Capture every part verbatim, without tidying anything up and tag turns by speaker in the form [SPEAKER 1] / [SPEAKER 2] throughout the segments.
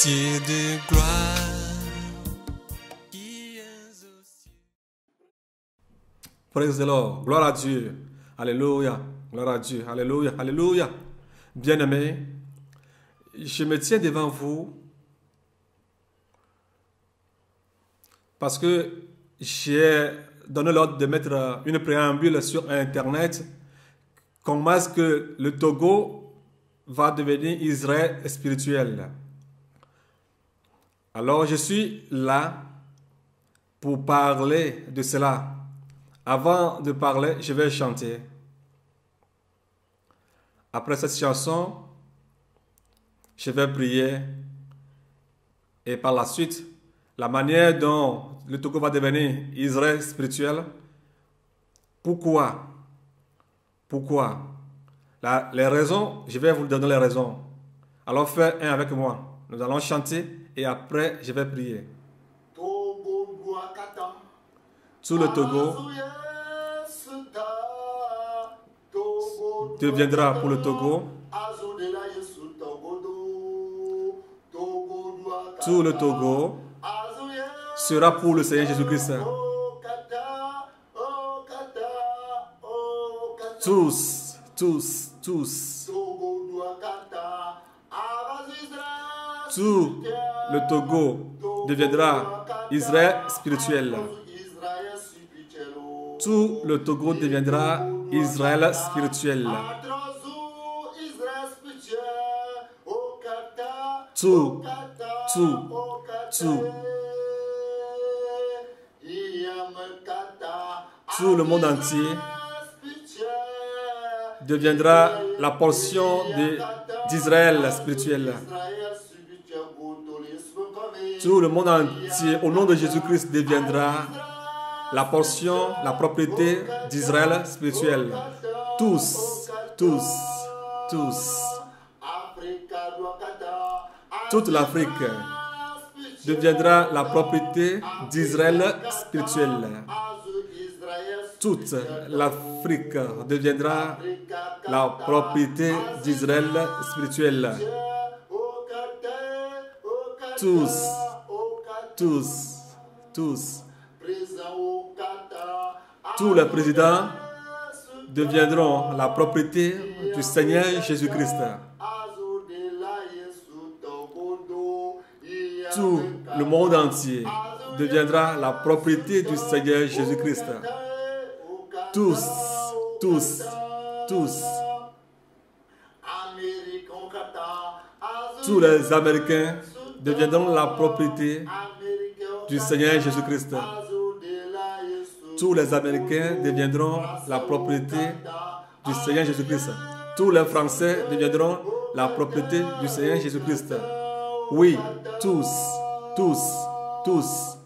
[SPEAKER 1] Dieu de gloire, qui es au ciel.
[SPEAKER 2] Praise the Lord. Gloire à Dieu. Alléluia. Gloire à Dieu. Alléluia. Alléluia. Bien-aimés, je me tiens devant vous parce que j'ai donné l'ordre de mettre une préambule sur Internet. Comment est-ce que le Togo va devenir Israël spirituel? Alors, je suis là pour parler de cela. Avant de parler, je vais chanter. Après cette chanson, je vais prier. Et par la suite, la manière dont le Togo va devenir Israël spirituel. Pourquoi? Pourquoi? La, les raisons, je vais vous donner les raisons. Alors faites un avec moi. Nous allons chanter et après je vais prier. Tout le Togo deviendra pour le Togo. Tout le Togo sera pour le Seigneur Jésus-Christ. Tous, tous, tous. Tout le Togo deviendra Israël spirituel. Tout le Togo deviendra Israël spirituel. Tout, tout, tout. Tout le monde entier deviendra la portion d'Israël spirituel. Tout le monde entier, au nom de Jésus-Christ, deviendra la portion, la propriété d'Israël spirituel. Tous, tous, tous. Toute l'Afrique deviendra la propriété d'Israël spirituel. Toute l'Afrique deviendra la propriété d'Israël spirituel. Tous, tous, tous. Tous les présidents deviendront la propriété du Seigneur Jésus-Christ. Tout le monde entier deviendra la propriété du Seigneur Jésus-Christ. Tous, tous, tous. Tous les Américains deviendront la propriété du Seigneur Jésus-Christ. Tous les Américains deviendront la propriété du Seigneur Jésus-Christ. Tous les Français deviendront la propriété du Seigneur Jésus-Christ. Oui, tous, tous, tous.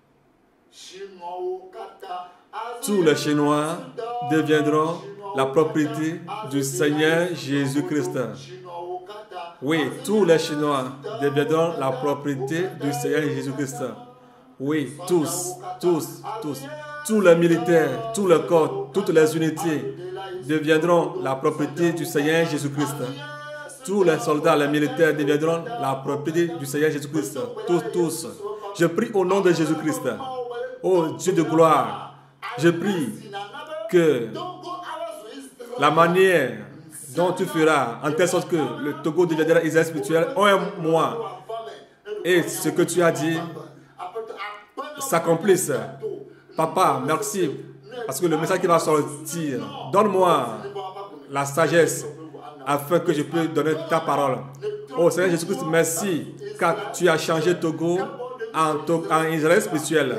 [SPEAKER 2] Tous les Chinois deviendront la propriété du Seigneur Jésus-Christ. Oui, tous les Chinois deviendront la propriété du Seigneur Jésus-Christ. Oui, tous, tous, tous. Tous les militaires, tous les corps, toutes les unités deviendront la propriété du Seigneur Jésus-Christ. Tous les soldats, les militaires deviendront la propriété du Seigneur Jésus-Christ. Tous, tous. Je prie au nom de Jésus-Christ. Ô Dieu de gloire, je prie que la manière dont tu feras, en telle sorte que le Togo deviendra Israël spirituel en un mois, et ce que tu as dit s'accomplisse. Papa, merci, parce que le message qui va sortir, donne-moi la sagesse afin que je puisse donner ta parole. Oh Seigneur Jésus-Christ, merci, car tu as changé Togo en, Togo, en Israël spirituel.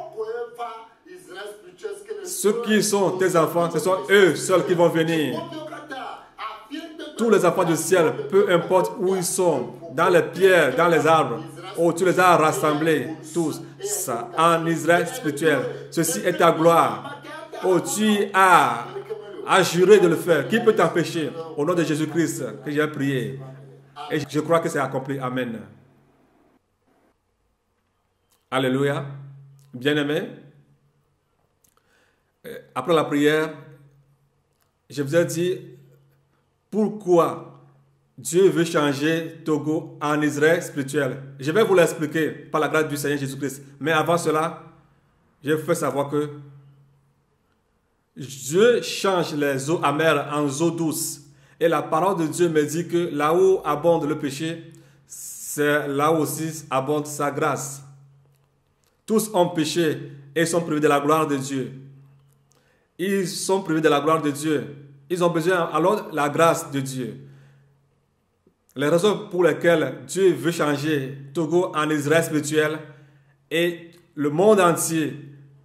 [SPEAKER 2] Ceux qui sont tes enfants, ce sont eux seuls qui vont venir. Tous les enfants du ciel, peu importe où ils sont, dans les pierres, dans les arbres, oh, tu les as rassemblés tous ça, en Israël spirituel. Ceci est ta gloire. Oh, tu as, as juré de le faire. Qui peut t'empêcher? Au nom de Jésus-Christ que j'ai prié. Et je crois que c'est accompli. Amen. Alléluia. Bien-aimés, après la prière, je vous ai dit pourquoi Dieu veut changer Togo en Israël spirituel. Je vais vous l'expliquer par la grâce du Seigneur Jésus-Christ. Mais avant cela, je vous fais savoir que Dieu change les eaux amères en eaux douces. Et la parole de Dieu me dit que là où abonde le péché, c'est là où aussi abonde sa grâce. Tous ont péché et sont privés de la gloire de Dieu. Ils sont privés de la gloire de Dieu. Ils ont besoin alors de la grâce de Dieu. Les raisons pour lesquelles Dieu veut changer Togo en Israël spirituel et le monde entier,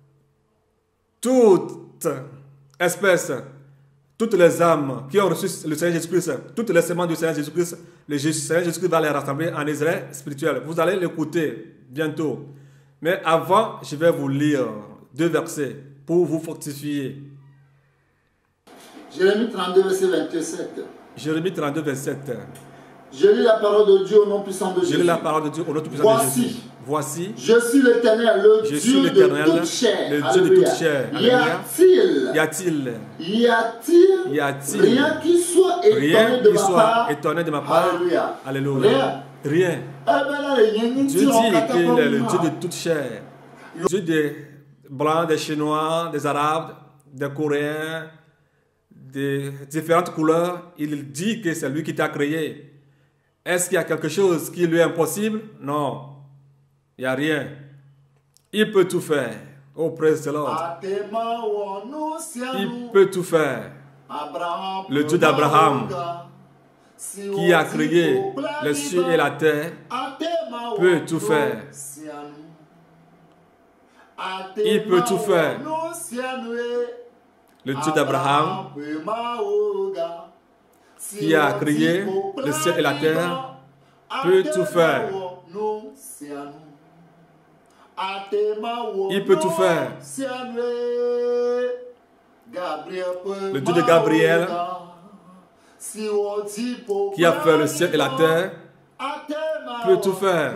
[SPEAKER 2] toute espèce, toutes les âmes qui ont reçu le Seigneur Jésus-Christ, toutes les semences du Seigneur Jésus-Christ, le Seigneur Jésus-Christ va les rassembler en Israël spirituel. Vous allez l'écouter bientôt. Mais avant, je vais vous lire deux versets pour vous fortifier.
[SPEAKER 3] Jérémie trente-deux, verset vingt-sept.
[SPEAKER 2] Jérémie trente-deux, vingt-sept.
[SPEAKER 3] Je lis la parole de Dieu au nom puissant de Jésus.
[SPEAKER 2] Je lis la parole de Dieu au nom puissant
[SPEAKER 3] Voici,
[SPEAKER 2] de Jésus. Voici,
[SPEAKER 3] je suis l'Éternel, le
[SPEAKER 2] je
[SPEAKER 3] Dieu
[SPEAKER 2] suis
[SPEAKER 3] de
[SPEAKER 2] l'Éternel,
[SPEAKER 3] toute chair.
[SPEAKER 2] le Dieu de toute
[SPEAKER 3] Alléluia.
[SPEAKER 2] chair.
[SPEAKER 3] Y
[SPEAKER 2] Alléluia.
[SPEAKER 3] a-t-il
[SPEAKER 2] Y a-t-il
[SPEAKER 3] y a-t-il
[SPEAKER 2] Y a-t-il
[SPEAKER 3] rien qui soit étonné
[SPEAKER 2] rien
[SPEAKER 3] de
[SPEAKER 2] qui
[SPEAKER 3] ma
[SPEAKER 2] soit
[SPEAKER 3] part?
[SPEAKER 2] étonné de ma part?
[SPEAKER 3] Alléluia.
[SPEAKER 2] Alléluia.
[SPEAKER 3] Rien.
[SPEAKER 2] Rien.
[SPEAKER 3] Eh ben là, il y a une
[SPEAKER 2] Dieu dit
[SPEAKER 3] tirante
[SPEAKER 2] qu'il est le
[SPEAKER 3] catapult.
[SPEAKER 2] Dieu de toute chair. Dieu des Blancs, des Chinois, des Arabes, des Coréens, des différentes couleurs. Il dit que c'est lui qui t'a créé. Est-ce qu'il y a quelque chose qui lui est impossible? Non. Il n'y a rien. Il peut tout faire. Oh, praise the Lord. Il peut tout faire. Le Dieu d'Abraham, qui a créé les cieux et la terre, peut tout faire. Il peut tout faire. Le Dieu d'Abraham, qui a créé le ciel et la terre, peut tout faire. Il peut tout faire. Le Dieu de Gabriel, qui a fait le ciel et la terre, peut tout faire.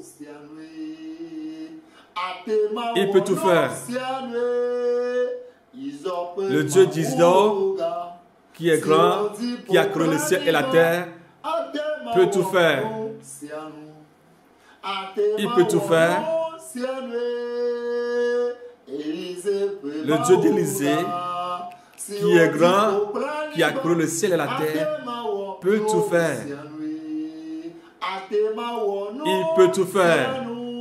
[SPEAKER 2] Il peut tout faire. Le Dieu d'Isdor, qui est grand, qui a créé le ciel et la terre, peut tout faire. Il peut tout faire. Le Dieu d'Élysée, qui est grand, qui a créé le ciel et la terre, peut tout faire. Il peut tout faire.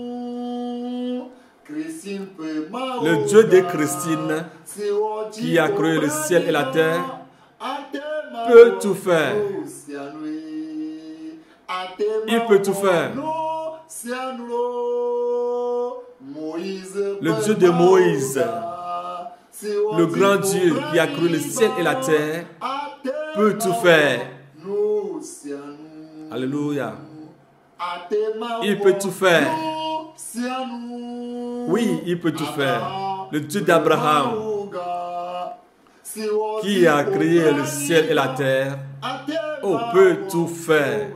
[SPEAKER 2] Le Dieu de Christine, qui a créé le ciel et la terre, peut tout faire. Il peut tout faire. Le Dieu de Moïse, le grand Dieu qui a créé le ciel et la terre, peut tout faire. Alléluia. Il peut tout faire. Oui, il peut tout faire. Le Dieu d'Abraham, qui a créé le ciel et la terre, oh, peut tout faire.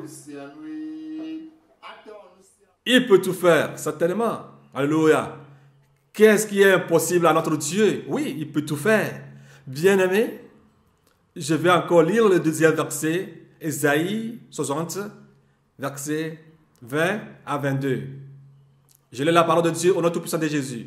[SPEAKER 2] Il peut tout faire, certainement. Alléluia. Qu'est-ce qui est impossible à notre Dieu? Oui, il peut tout faire. Bien-aimé, je vais encore lire le deuxième verset, Ésaïe soixante, verset vingt à vingt-deux. Je lis la parole de Dieu au nom tout-puissant de Jésus.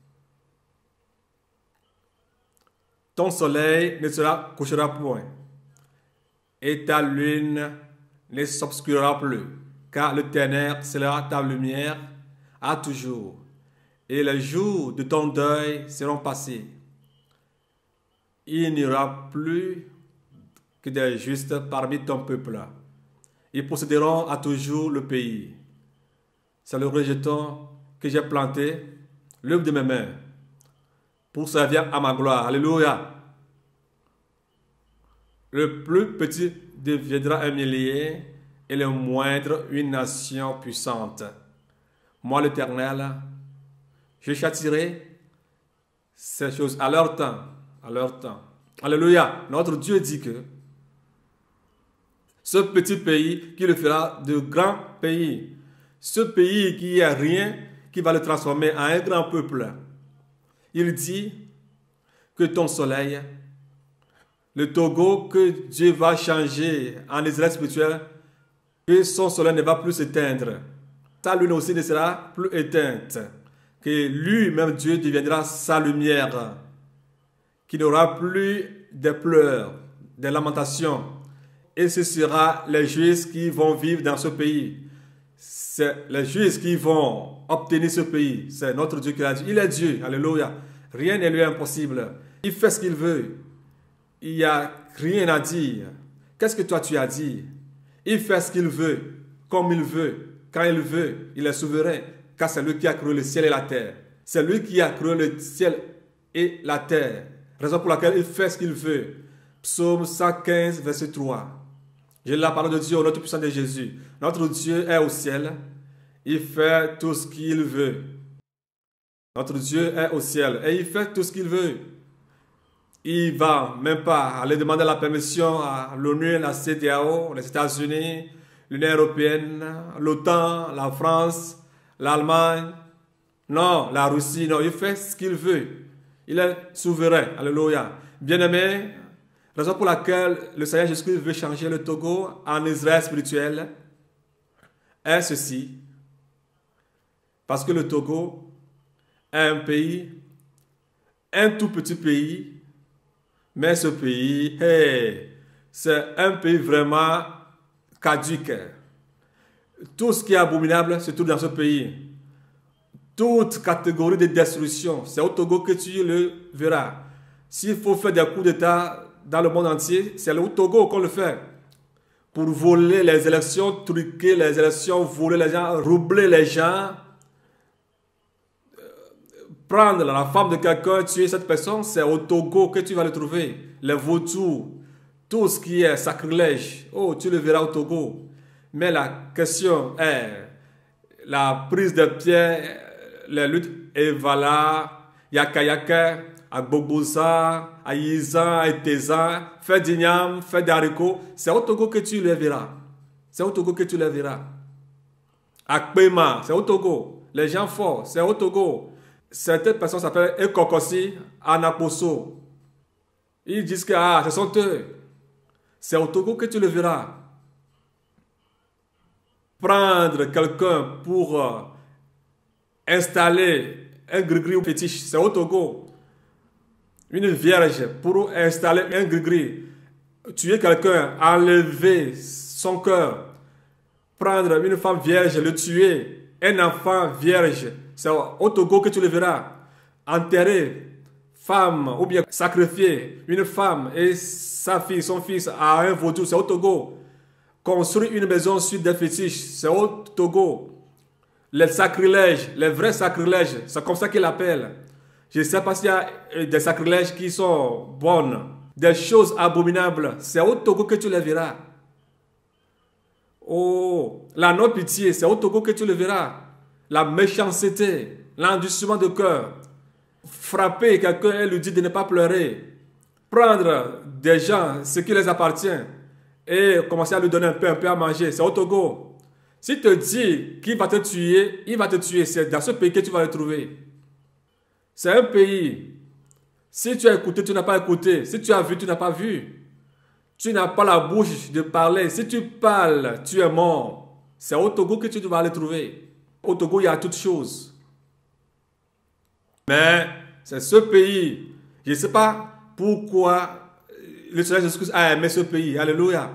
[SPEAKER 2] Ton soleil ne se couchera point, et ta lune ne s'obscurera plus, car le ténèbre sera ta lumière à toujours, et les jours de ton deuil seront passés. Il n'y aura plus que des justes parmi ton peuple. Ils posséderont à toujours le pays. C'est le rejeton que j'ai planté, l'œuvre de mes mains, pour servir à ma gloire. Alléluia. Le plus petit deviendra un millier, et le moindre une nation puissante. Moi, l'Éternel, je châtirai ces choses à leur temps, à leur temps. Alléluia. Notre Dieu dit que ce petit pays qui le fera de grands pays, ce pays qui a rien, qui va le transformer en un grand peuple. Il dit que ton soleil le Togo que Dieu va changer en Israël spirituel, que son soleil ne va plus s'éteindre. Sa lune aussi ne sera plus éteinte. Que lui-même, Dieu, deviendra sa lumière. Qu'il n'y aura plus de pleurs, de lamentations. Et ce sera les Juifs qui vont vivre dans ce pays. C'est les Juifs qui vont obtenir ce pays. C'est notre Dieu qui l'a dit. Il est Dieu. Alléluia. Rien n'est lui impossible. Il fait ce qu'il veut. Il n'y a rien à dire. Qu'est-ce que toi tu as dit? Il fait ce qu'il veut, comme il veut, quand il veut. Il est souverain, car c'est lui qui a créé le ciel et la terre. C'est lui qui a créé le ciel et la terre. Raison pour laquelle il fait ce qu'il veut. Psaume cent quinze, verset trois. J'ai la parole de Dieu au nom tout puissant de Jésus. Notre Dieu est au ciel. Il fait tout ce qu'il veut. Notre Dieu est au ciel et il fait tout ce qu'il veut. Il ne va même pas aller demander la permission à l'ONU, la C D A O, les États-Unis, l'Union européenne, l'OTAN, la France, l'Allemagne. Non, la Russie, non, il fait ce qu'il veut. Il est souverain. Alléluia. Bien-aimé, raison pour laquelle le Seigneur Jésus-Christ veut changer le Togo en Israël spirituel est ceci. Parce que le Togo est un pays, un tout petit pays, mais ce pays, hey, c'est un pays vraiment caduque. Tout ce qui est abominable se trouve dans ce pays. Toute catégorie de destruction, c'est au Togo que tu le verras. S'il faut faire des coups d'État dans le monde entier, c'est au Togo qu'on le fait. Pour voler les élections, truquer les élections, voler les gens, roubler les gens, prendre la femme de quelqu'un, tuer cette personne, c'est au Togo que tu vas le trouver. Les vautours, tout ce qui est sacrilège, oh, tu le verras au Togo. Mais la question est, la prise de pierre, les luttes Evala, Yakayaka, Agbobosa, Aïza, Eteza, fait d'igname, fait d'haricots, c'est au Togo que tu les verras. C'est au Togo que tu les verras. Akpema, c'est au Togo. Les gens forts, c'est au Togo. Certaines personnes s'appellent Ekokosi, Anaposo. Ils disent que ah, ce sont eux. C'est au Togo que tu le verras. Prendre quelqu'un pour euh, installer un gris-gris ou fétiche, c'est au Togo. Une vierge pour installer un gris-gris. Tuer quelqu'un, enlever son cœur. Prendre une femme vierge, le tuer. Un enfant vierge. C'est au Togo que tu le verras. Enterrer femme ou bien sacrifier une femme et sa fille, son fils à un vaudou, c'est au Togo. Construire une maison sur des fétiches, c'est au Togo. Les sacrilèges, les vrais sacrilèges, c'est comme ça qu'ils l'appellent. Je ne sais pas s'il y a des sacrilèges qui sont bonnes. Des choses abominables, c'est au Togo que tu les verras. Oh, la non-pitié, c'est au Togo que tu le verras. La méchanceté, l'endurcissement de cœur, frapper quelqu'un et lui dire de ne pas pleurer, prendre des gens ce qui les appartient et commencer à lui donner un peu, un peu à manger, c'est au Togo. S'il te dit qu'il va te tuer, il va te tuer, c'est dans ce pays que tu vas le trouver. C'est un pays, si tu as écouté, tu n'as pas écouté, si tu as vu, tu n'as pas vu, tu n'as pas la bouche de parler, si tu parles, tu es mort. C'est au Togo que tu vas le trouver. Au Togo, il y a toutes choses. Mais c'est ce pays. Je ne sais pas pourquoi le Seigneur Jésus-Christ a aimé ce pays. Alléluia.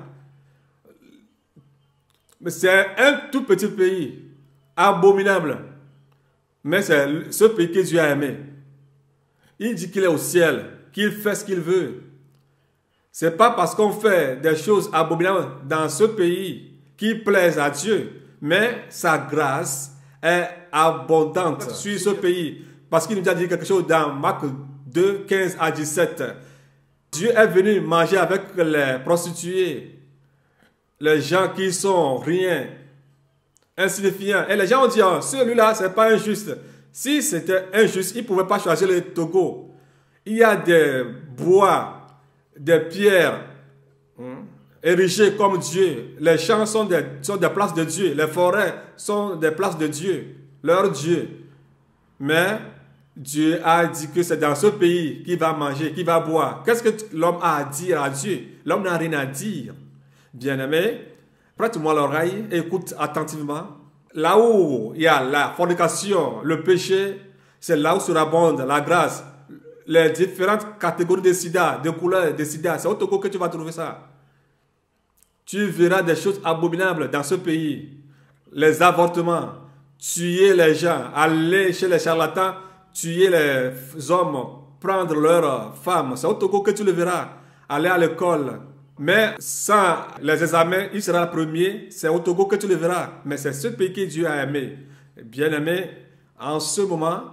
[SPEAKER 2] Mais c'est un tout petit pays. Abominable. Mais c'est ce pays que Dieu a aimé. Il dit qu'il est au ciel, qu'il fait ce qu'il veut. Ce n'est pas parce qu'on fait des choses abominables dans ce pays qui plaisent à Dieu, mais sa grâce est abondante sur ce pays. Parce qu'il nous a dit quelque chose dans Marc deux, quinze à dix-sept. Dieu est venu manger avec les prostituées, les gens qui sont rien, insignifiants. Et les gens ont dit, oh, celui-là, ce n'est pas injuste. Si c'était injuste, il ne pouvait pas choisir le Togo. Il y a des bois, des pierres hein, érigées comme Dieu. Les champs sont des, sont des places de Dieu. Les forêts sont des places de Dieu, leur Dieu. Mais Dieu a dit que c'est dans ce pays qu'il va manger, qu'il va boire. Qu'est-ce que l'homme a à dire à Dieu? L'homme n'a rien à dire. Bien-aimé, prête-moi l'oreille et écoute attentivement. Là où il y a la fornication, le péché, c'est là où surabonde la grâce. Les différentes catégories de sida, de couleurs de sida, c'est au Togo que tu vas trouver ça. Tu verras des choses abominables dans ce pays. Les avortements, tuer les gens, aller chez les charlatans, tuer les hommes, prendre leurs femmes. C'est au Togo que tu le verras. Aller à l'école. Mais sans les examens, il sera le premier. C'est au Togo que tu le verras. Mais c'est ce pays que Dieu a aimé. Bien aimé, en ce moment,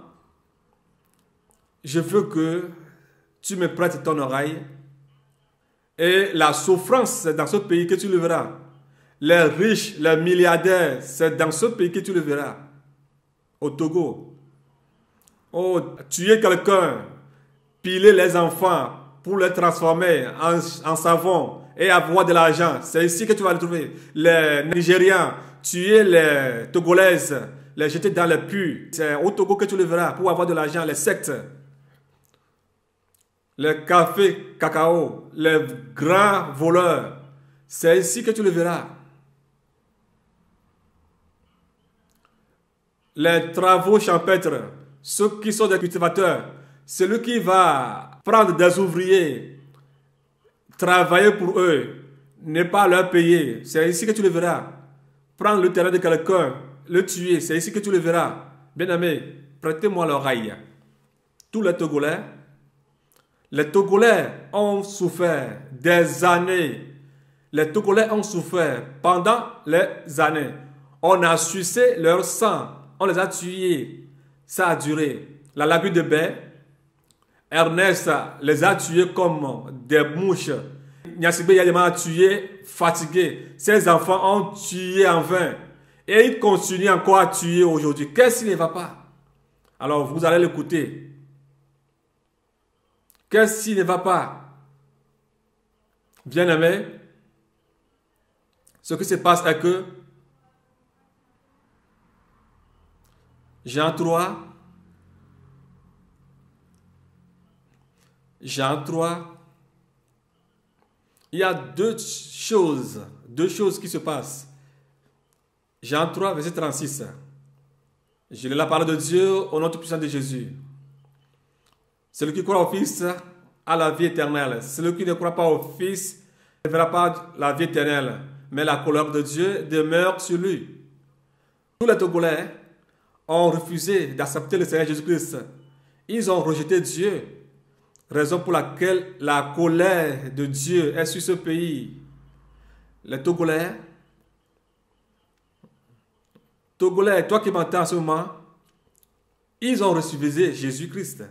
[SPEAKER 2] je veux que tu me prêtes ton oreille. Et la souffrance, c'est dans ce pays que tu le verras. Les riches, les milliardaires, c'est dans ce pays que tu le verras. Au Togo. Oh, tuer quelqu'un, piler les enfants pour les transformer en, en savon et avoir de l'argent. C'est ici que tu vas le trouver. Les Nigérians, tuer les Togolaises, les jeter dans les puits. C'est au Togo que tu le verras pour avoir de l'argent. Les sectes. Les cafés, cacao, les grands voleurs. C'est ici que tu le verras. Les travaux champêtres, ceux qui sont des cultivateurs, celui qui va prendre des ouvriers, travailler pour eux, ne pas leur payer, c'est ici que tu le verras. Prendre le terrain de quelqu'un, le tuer, c'est ici que tu le verras. Bien aimé, prêtez-moi l'oreille. Tous les Togolais, les Togolais ont souffert des années. Les Togolais ont souffert pendant les années. On a sucé leur sang. On les a tués. Ça a duré. La Lagu de Baie, Ernest les a tués comme des mouches. Nyasibe Yadema a tué, fatigué. Ses enfants ont tué en vain. Et ils continuent encore à tuer aujourd'hui. Qu'est-ce qui ne va pas? Alors vous allez l'écouter. Qu'est-ce qui ne va pas? Bien-aimé, ce qui se passe est que Jean trois, Jean trois, il y a deux choses, deux choses qui se passent. Jean trois, verset trente-six. Je lis la parole de Dieu au nom tout puissant de Jésus. Celui qui croit au Fils a la vie éternelle. Celui qui ne croit pas au Fils ne verra pas la vie éternelle, mais la colère de Dieu demeure sur lui. Tous les Togolais ont refusé d'accepter le Seigneur Jésus-Christ. Ils ont rejeté Dieu, raison pour laquelle la colère de Dieu est sur ce pays. Les Togolais, Togolais, toi qui m'entends en ce moment, ils ont refusé Jésus-Christ.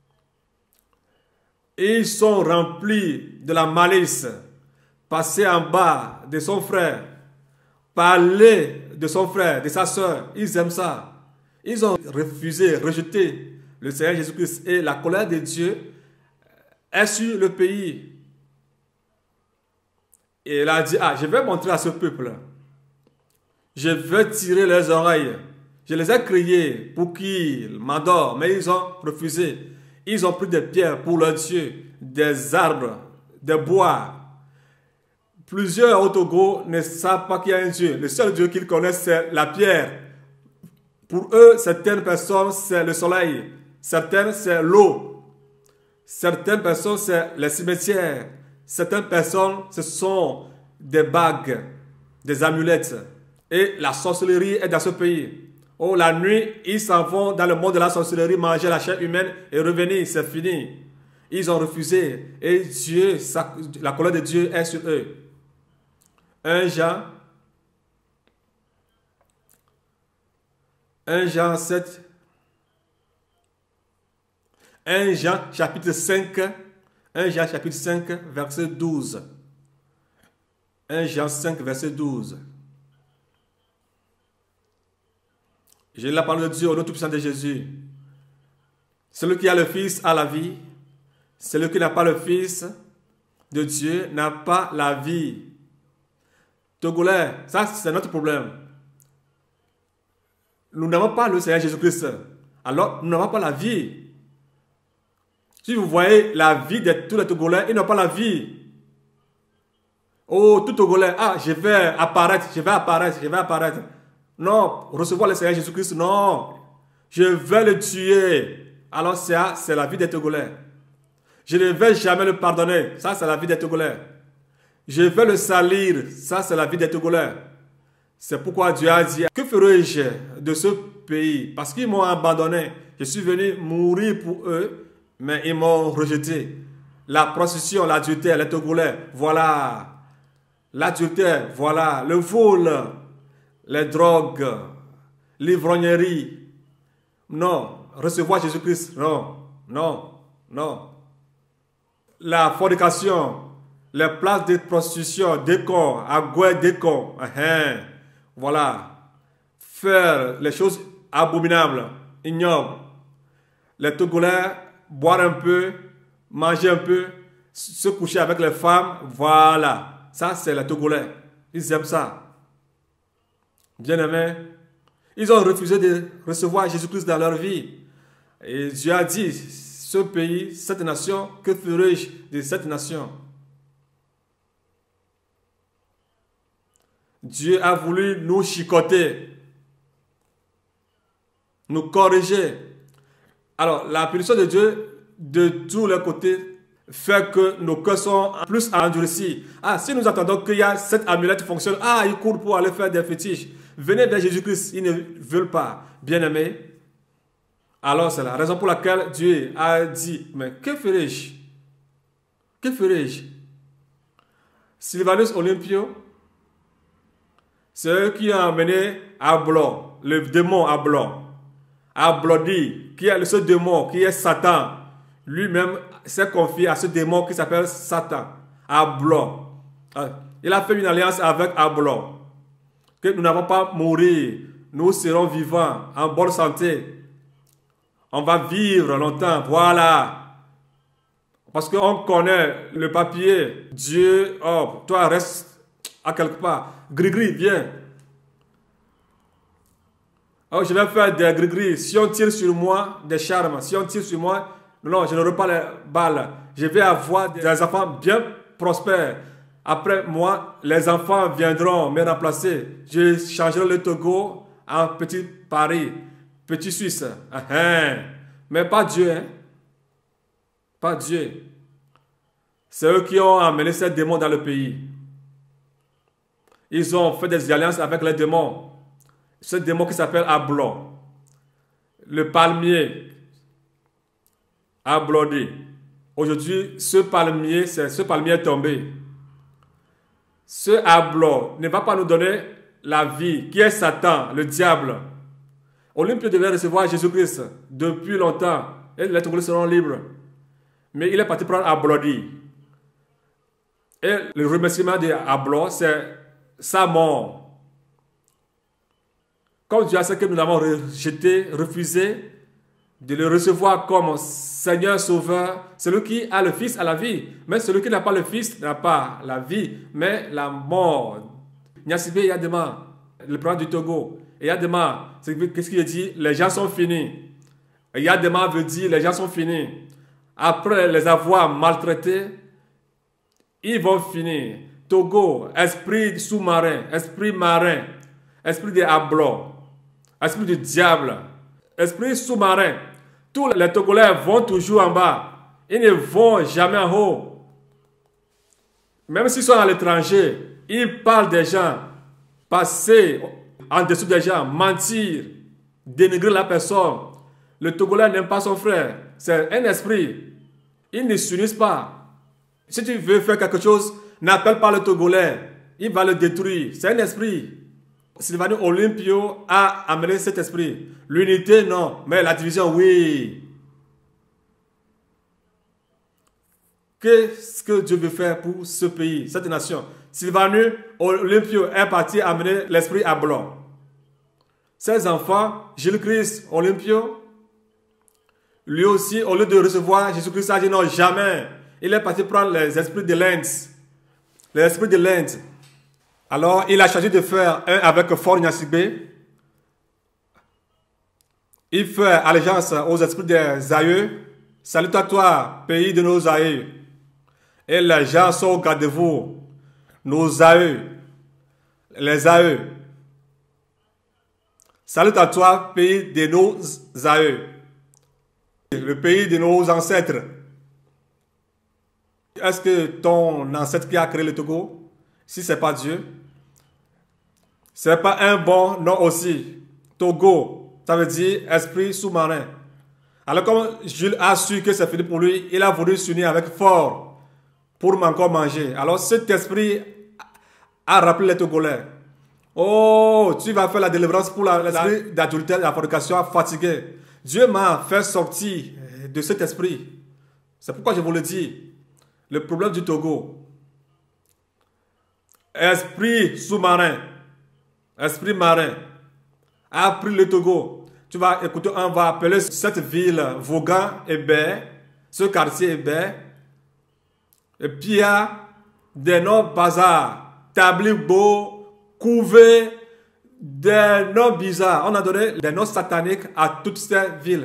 [SPEAKER 2] Ils sont remplis de la malice, passer en bas de son frère, parler de son frère, de sa soeur. Ils aiment ça. Ils ont refusé, rejeté le Seigneur Jésus-Christ. Et la colère de Dieu est sur le pays. Et il a dit, ah, je vais montrer à ce peuple. Je vais tirer leurs oreilles. Je les ai criés pour qu'ils m'adorent, mais ils ont refusé. Ils ont pris des pierres pour leur Dieu, des arbres, des bois. Plusieurs au Togo ne savent pas qu'il y a un Dieu. Le seul Dieu qu'ils connaissent, c'est la pierre. Pour eux, certaines personnes, c'est le soleil. Certaines, c'est l'eau. Certaines personnes, c'est les cimetières. Certaines personnes, ce sont des bagues, des amulettes. Et la sorcellerie est dans ce pays. Oh, la nuit, ils s'en vont dans le monde de la sorcellerie, manger la chair humaine et revenir, c'est fini. Ils ont refusé. Et Dieu, sa, la colère de Dieu est sur eux. un Jean, un Jean sept, un Jean chapitre cinq, un Jean chapitre cinq, verset douze. un Jean cinq, verset douze. J'ai la parole de Dieu au nom tout-puissant de Jésus. Celui qui a le Fils a la vie. Celui qui n'a pas le Fils de Dieu n'a pas la vie. Togolais, ça c'est notre problème. Nous n'avons pas le Seigneur Jésus-Christ. alors nous n'avons pas la vie. Si vous voyez la vie de tous les Togolais, ils n'ont pas la vie. Oh, tout Togolais, ah, je vais apparaître, je vais apparaître, je vais apparaître. Non, recevoir le Seigneur Jésus-Christ, non. Je vais le tuer. Alors ça, c'est la vie des Togolais. Je ne vais jamais le pardonner. Ça, c'est la vie des Togolais. Je vais le salir. Ça, c'est la vie des Togolais. C'est pourquoi Dieu a dit, que ferai-je de ce pays? Parce qu'ils m'ont abandonné. Je suis venu mourir pour eux, mais ils m'ont rejeté. La prostitution, l'adultère, les Togolais, voilà. L'adultère, voilà. Le vol, les drogues, l'ivrognerie. Non. Recevoir Jésus-Christ, non. Non. Non. La fornication, les places de prostitution, décor, agoué, décor. Voilà. Faire les choses abominables, ignobles. Les Togolais, boire un peu, manger un peu, se coucher avec les femmes, voilà. Ça, c'est les Togolais. Ils aiment ça. Bien-aimés, ils ont refusé de recevoir Jésus-Christ dans leur vie. Et Dieu a dit, ce pays, cette nation, que ferai-je de cette nation? Dieu a voulu nous chicoter, nous corriger. Alors, la punition de Dieu, de tous les côtés, fait que nos cœurs sont plus endurcis. Ah, si nous attendons qu'il y a cette amulette qui fonctionne, ah, ils courent pour aller faire des fétiches. Venez vers Jésus-Christ, ils ne veulent pas. Bien-aimés, alors c'est la raison pour laquelle Dieu a dit, mais que ferai-je? Que ferai-je? Sylvanus Olympio, c'est eux qui ont amené Ablon, le démon Ablon. Ablodi, qui est ce démon, qui est Satan, lui-même s'est confié à ce démon qui s'appelle Satan, Ablon. Il a fait une alliance avec Ablon, que nous n'avons pas mourir, nous serons vivants, en bonne santé. On va vivre longtemps, voilà. Parce qu'on connaît le papier. Dieu, oh, toi reste à quelque part. Gris-gris, viens. Oh, je vais faire des gris-gris. Si on tire sur moi, des charmes. Si on tire sur moi, non, je n'aurai pas les balles. Je vais avoir des enfants bien prospères. Après moi, les enfants viendront me remplacer. Je changerai le Togo en petit Paris. Petit Suisse. Ah, hein. Mais pas Dieu. Hein? Pas Dieu. C'est eux qui ont amené ces démons dans le pays. Ils ont fait des alliances avec les démons. Ce démon qui s'appelle Ablon. Le palmier. Ablodi. Aujourd'hui, ce palmier, ce palmier est tombé. Ce Ablon ne va pas nous donner la vie, qui est Satan, le diable. Olympio devait recevoir Jésus-Christ depuis longtemps et les Togolais seront libres. Mais il est parti prendre Ablodi. Et le remerciement d'Ablon, c'est sa mort. Comme Dieu a sait que nous l'avons rejeté, refusé de le recevoir comme Seigneur Sauveur, celui qui a le Fils a la vie. Mais celui qui n'a pas le Fils n'a pas la vie, mais la mort. Nyasibé Yadema, le président du Togo. Et Yadema, qu'est-ce qu'il dit? Les gens sont finis. Et Yadema veut dire les gens sont finis. Après les avoir maltraités, ils vont finir. Togo, esprit sous-marin, esprit marin, esprit de Ablon, esprit du diable, esprit sous-marin. Tous les Togolais vont toujours en bas. Ils ne vont jamais en haut. Même s'ils sont à l'étranger, ils parlent des gens, passer en dessous des gens, mentir, dénigrer la personne. Le Togolais n'aime pas son frère. C'est un esprit. Ils ne s'unissent pas. Si tu veux faire quelque chose, n'appelle pas le Togolais. Il va le détruire. C'est un esprit. Sylvanus Olympio a amené cet esprit. L'unité, non. Mais la division, oui. Qu'est-ce que Dieu veut faire pour ce pays, cette nation? Sylvanus Olympio est parti amener l'esprit à blanc. Ses enfants, Jésus-Christ Olympio, lui aussi, au lieu de recevoir Jésus-Christ, a dit non, jamais. Il est parti prendre les esprits de l'Inde. Les esprits de l'Inde. Alors, il a choisi de faire un avec Fort Nyasibé. Il fait allégeance aux esprits des aïeux. Salut à toi, pays de nos aïeux. Et les gens sont au garde-vous. Nos aïeux. Les aïeux. Salut à toi, pays de nos aïeux. Le pays de nos ancêtres. Est-ce que ton ancêtre qui a créé le Togo, si ce n'est pas Dieu, ce n'est pas un bon nom aussi? Togo, ça veut dire esprit sous-marin. Alors comme Jules a su que c'est fini pour lui, il a voulu s'unir avec Fort pour encore manger. Alors cet esprit a rappelé les Togolais. Oh, tu vas faire la délivrance pour l'esprit d'adultère, la fornication, fatigué. Dieu m'a fait sortir de cet esprit. C'est pourquoi je vous le dis. Le problème du Togo. Esprit sous-marin. Esprit marin. A pris le Togo. Tu vas écouter, on va appeler cette ville Vaughan et Baie. Ce quartier est Baie. Et puis il y a des noms bazar. Tablibo, Couvé, des noms bizarres. On a donné des noms sataniques à toutes ces villes.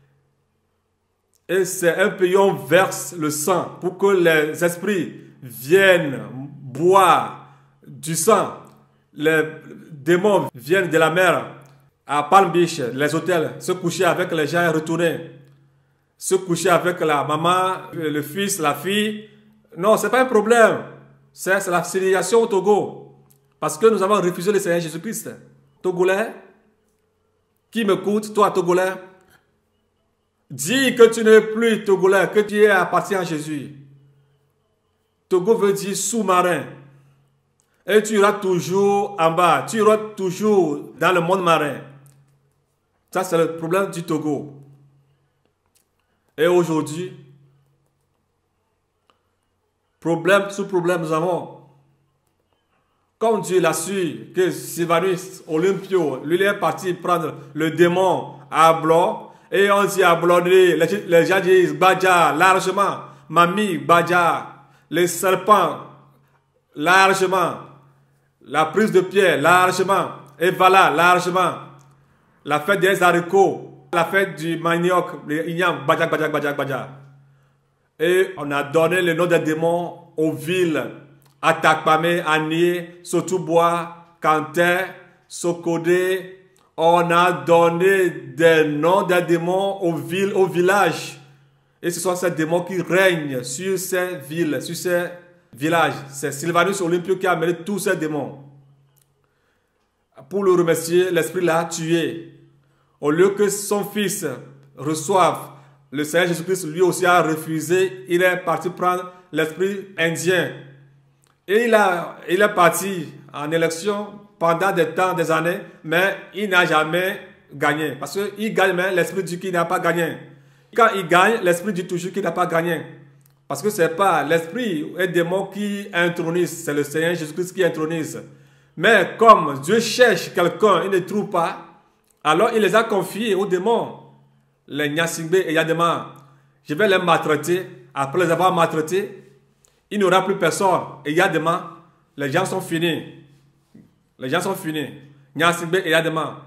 [SPEAKER 2] Et c'est un pays où on verse le sang pour que les esprits viennent boire du sang. Les démons viennent de la mer à Palm Beach, les hôtels, se coucher avec les gens et retourner. Se coucher avec la maman, le fils, la fille. Non, ce n'est pas un problème. C'est la civilisation au Togo. Parce que nous avons refusé le Seigneur Jésus-Christ. Togolais, qui m'écoute, toi Togolais, dis que tu n'es plus Togolais, que tu es appartient à Jésus. Togo veut dire sous-marin. Et tu iras toujours en bas, tu iras toujours dans le monde marin. Ça, c'est le problème du Togo. Et aujourd'hui, problème sous problème nous avons. Comme Dieu l'a su que Sylvanus Olympio, lui, il est parti prendre le démon à Blanc. Et on dit à Blondé, les, les gens disent Badja, largement. Mami, Badja. Les serpents, largement. La prise de pierre, largement. Et voilà, largement. La fête des haricots. La fête du manioc, le ignam, Badja, Badja, Badja, Badja. Et on a donné le nom des démons aux villes. Atakpame, Anié, Sotubois, Kanté, Sokodé. On a donné des noms des démons aux villes, aux villages. Et ce sont ces démons qui règnent sur ces villes, sur ces villages. C'est Sylvanus Olympio qui a amené tous ces démons. Pour le remercier, l'esprit l'a tué. Au lieu que son fils reçoive, le Seigneur Jésus-Christ lui aussi a refusé. Il est parti prendre l'esprit indien. Et il, a, il est parti en élection pendant des temps, des années, mais il n'a jamais gagné. Parce qu'il gagne, mais l'esprit dit qu'il n'a pas gagné. Quand il gagne, l'esprit dit toujours qu'il n'a pas gagné. Parce que ce n'est pas l'esprit et démon qui intronise, c'est le Seigneur Jésus-Christ qui intronise. Mais comme Dieu cherche quelqu'un, il ne trouve pas, alors il les a confiés aux démons. Les Nyasingbe et Yadema, je vais les maltraiter. Après les avoir maltraités, il n'y aura plus personne. Et Yadema, les gens sont finis. Les gens sont finis. Nyasingbe et Yadema.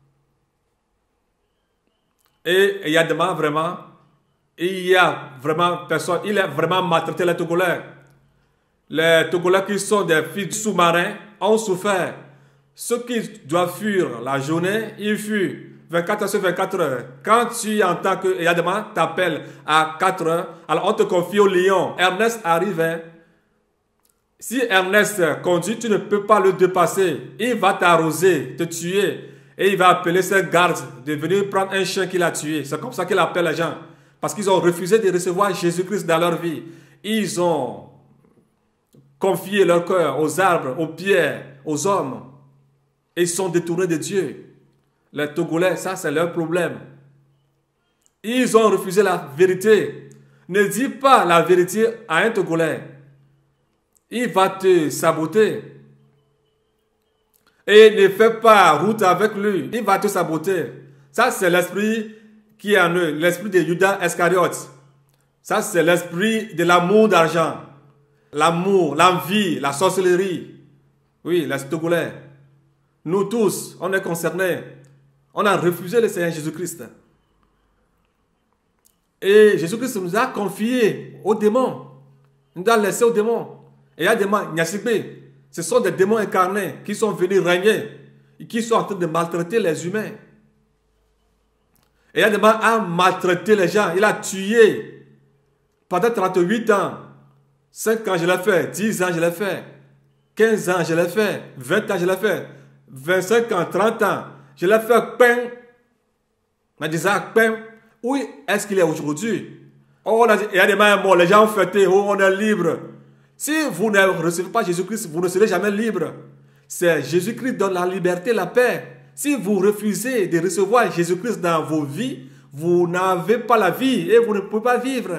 [SPEAKER 2] Et Yadema, vraiment, il y a vraiment personne. Il a vraiment maltraité les Togolais. Les Togolais qui sont des filles sous-marins ont souffert. Ceux qui doivent fuir la journée, ils fuient. vingt-quatre heures sur vingt-quatre heures. Quand tu entends que Yadema t'appelle à quatre heures, alors on te confie au lion. Ernest arrive. Hein. Si Ernest conduit, tu ne peux pas le dépasser. Il va t'arroser, te tuer. Et il va appeler ses gardes de venir prendre un chien qu'il a tué. C'est comme ça qu'il appelle les gens. Parce qu'ils ont refusé de recevoir Jésus-Christ dans leur vie. Ils ont confié leur cœur aux arbres, aux pierres, aux hommes. Et ils sont détournés de Dieu. Les Togolais, ça c'est leur problème. Ils ont refusé la vérité. Ne dis pas la vérité à un Togolais. Il va te saboter. Et ne fais pas route avec lui. Il va te saboter. Ça c'est l'esprit qui est en eux. L'esprit de Judas Iscariote. Ça c'est l'esprit de l'amour d'argent. L'amour, l'envie, la sorcellerie. Oui, les Togolais. Nous tous, on est concernés. On a refusé le Seigneur Jésus-Christ. Et Jésus-Christ nous a confiés aux démons. Il nous a laissés aux démons. Et il y a des démons, Nyasibé. Ce sont des démons incarnés qui sont venus régner et qui sont en train de maltraiter les humains. Et il y a des démons à maltraiter les gens. Il a tué pendant trente-huit ans. cinq ans je l'ai fait, dix ans je l'ai fait, quinze ans je l'ai fait, vingt ans je l'ai fait, vingt-cinq ans, trente ans. Je l'ai fait pein. Mais disant pein. Où est-ce qu'il est aujourd'hui? Oh, on a dit, il y a des mains morts, les gens ont fêté, oh, on est libre. Si vous ne recevez pas Jésus-Christ, vous ne serez jamais libre. C'est Jésus-Christ qui donne la liberté, la paix. Si vous refusez de recevoir Jésus-Christ dans vos vies, vous n'avez pas la vie et vous ne pouvez pas vivre.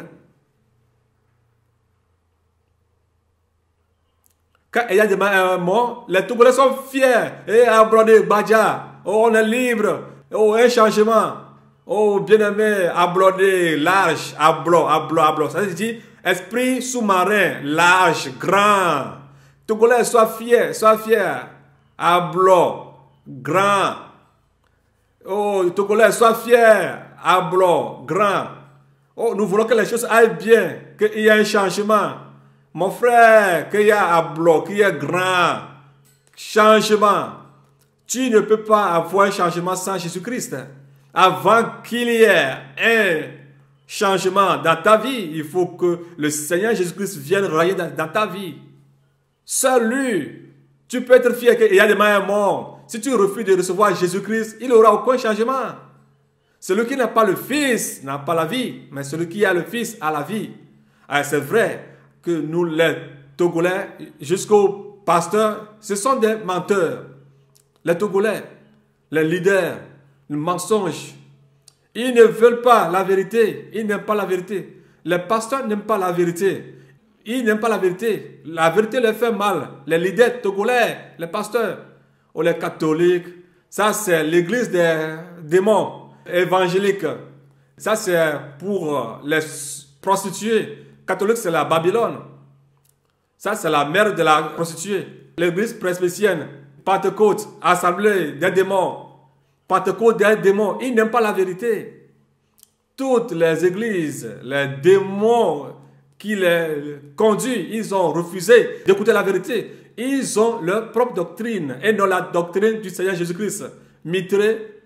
[SPEAKER 2] Quand il y a des morts, les Togolais sont fiers. Et Ablodé, Badja, oh, on est libre. Oh, un changement. Oh, bien-aimé, Ablodé, large, ablo, ablo, ablo. Ça veut dire esprit sous-marin, large, grand. Togolais, sois fier, sois fier. Ablo, grand. Oh, Togolais, sois fier. Ablo, grand. Oh, nous voulons que les choses aillent bien, qu'il y ait un changement. Mon frère, qu'il y a ablo, qu'il y ait grand. Changement. Tu ne peux pas avoir un changement sans Jésus-Christ. Avant qu'il y ait un changement dans ta vie, il faut que le Seigneur Jésus-Christ vienne régner dans, dans ta vie. Seul lui, tu peux être fier qu'il y a des mains morts. Si tu refuses de recevoir Jésus-Christ, il n'aura aucun changement. Celui qui n'a pas le Fils n'a pas la vie, mais celui qui a le Fils a la vie. C'est vrai que nous, les Togolais, jusqu'aux pasteurs, ce sont des menteurs. Les Togolais, les leaders, le mensonge. Ils ne veulent pas la vérité. Ils n'aiment pas la vérité. Les pasteurs n'aiment pas la vérité. Ils n'aiment pas la vérité. La vérité leur fait mal. Les leaders togolais, les pasteurs, ou les catholiques, ça c'est l'église des démons évangéliques. Ça c'est pour les prostituées. Catholique c'est la Babylone. Ça c'est la mère de la prostituée. L'église presbytérienne, Pentecôte, assemblée des démons. Pentecôte des démons, ils n'aiment pas la vérité. Toutes les églises, les démons qui les conduisent, ils ont refusé d'écouter la vérité. Ils ont leur propre doctrine et non la doctrine du Seigneur Jésus-Christ. Mitré,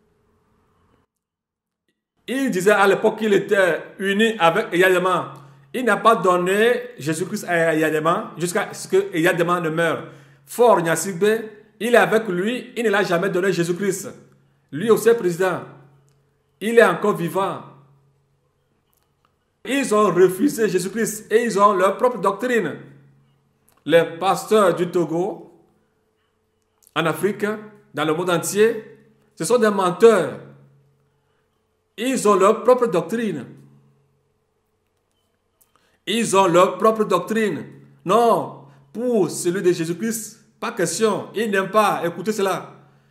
[SPEAKER 2] il disait à l'époque qu'il était uni avec Eyadema. Il n'a pas donné Jésus-Christ à Eyadema jusqu'à ce que Eyadema ne meure. Fort Nyasibé, il est avec lui, il ne l'a jamais donné Jésus-Christ. Lui aussi est président. Il est encore vivant. Ils ont refusé Jésus-Christ et ils ont leur propre doctrine. Les pasteurs du Togo, en Afrique, dans le monde entier, ce sont des menteurs. Ils ont leur propre doctrine. Ils ont leur propre doctrine. Non, pour celui de Jésus-Christ, pas question. Ils n'aiment pas écouter cela.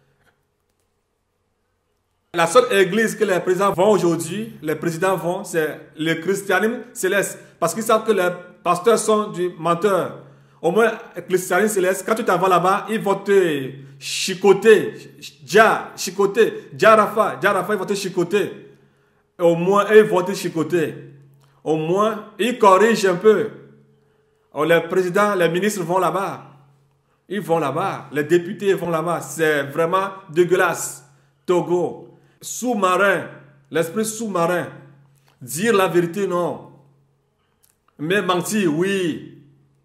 [SPEAKER 2] La seule église que les présidents vont aujourd'hui, les présidents vont, c'est le christianisme céleste. Parce qu'ils savent que les pasteurs sont du menteur. Au moins, le christianisme céleste, quand tu t'en vas là-bas, ils vont te chicoter. Dja, chicoter. Dja Rafa, Dja Rafa, ils vont te chicoter. Au moins, ils vont te chicoter. Au moins, ils corrigent un peu. Alors, les présidents, les ministres vont là-bas. Ils vont là-bas. Les députés vont là-bas. C'est vraiment dégueulasse. Togo. Sous-marin, l'esprit sous-marin. Dire la vérité, non. Mais mentir, oui.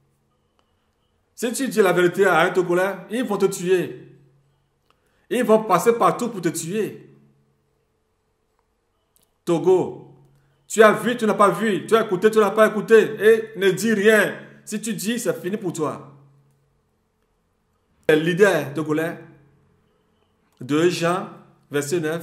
[SPEAKER 2] Si tu dis la vérité à un Togolais, ils vont te tuer. Ils vont passer partout pour te tuer. Togo, tu as vu, tu n'as pas vu. Tu as écouté, tu n'as pas écouté. Et ne dis rien. Si tu dis, c'est fini pour toi. Les leaders togolais, deux Jean, verset neuf.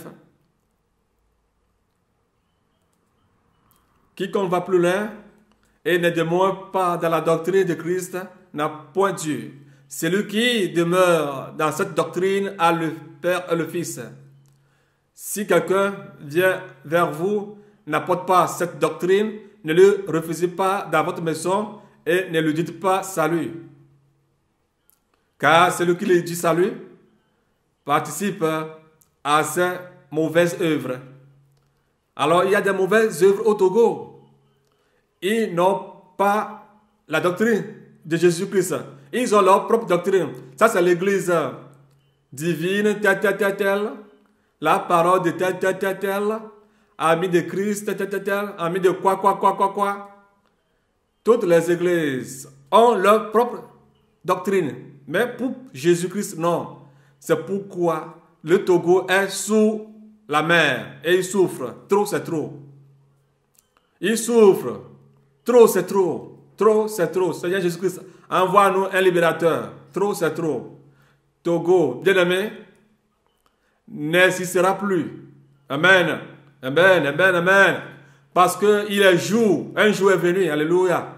[SPEAKER 2] Quiconque va plus loin et ne demeure pas dans la doctrine de Christ n'a point Dieu. Celui qui demeure dans cette doctrine a le Père et le Fils. Si quelqu'un vient vers vous, n'apporte pas cette doctrine, ne le refusez pas dans votre maison et ne lui dites pas salut. Car celui qui lui dit salut participe à ces mauvaises œuvres. Alors, il y a des mauvaises œuvres au Togo. Ils n'ont pas la doctrine de Jésus-Christ. Ils ont leur propre doctrine. Ça, c'est l'église divine, tel, tel, tel, tel. La parole de tel, tel, tel, tel. Ami de Christ, tel, tel, tel, tel. Ami de quoi, quoi, quoi, quoi, quoi. Toutes les églises ont leur propre doctrine. Mais pour Jésus-Christ, non. C'est pourquoi le Togo est sous la mer et il souffre. Trop, c'est trop. Il souffre. Trop, c'est trop. Trop, c'est trop. Seigneur Jésus-Christ, envoie-nous un libérateur. Trop, c'est trop. Togo, bien-aimé, n'existera plus. Amen. Amen, amen, amen. Parce qu'il est jour. Un jour est venu. Alléluia.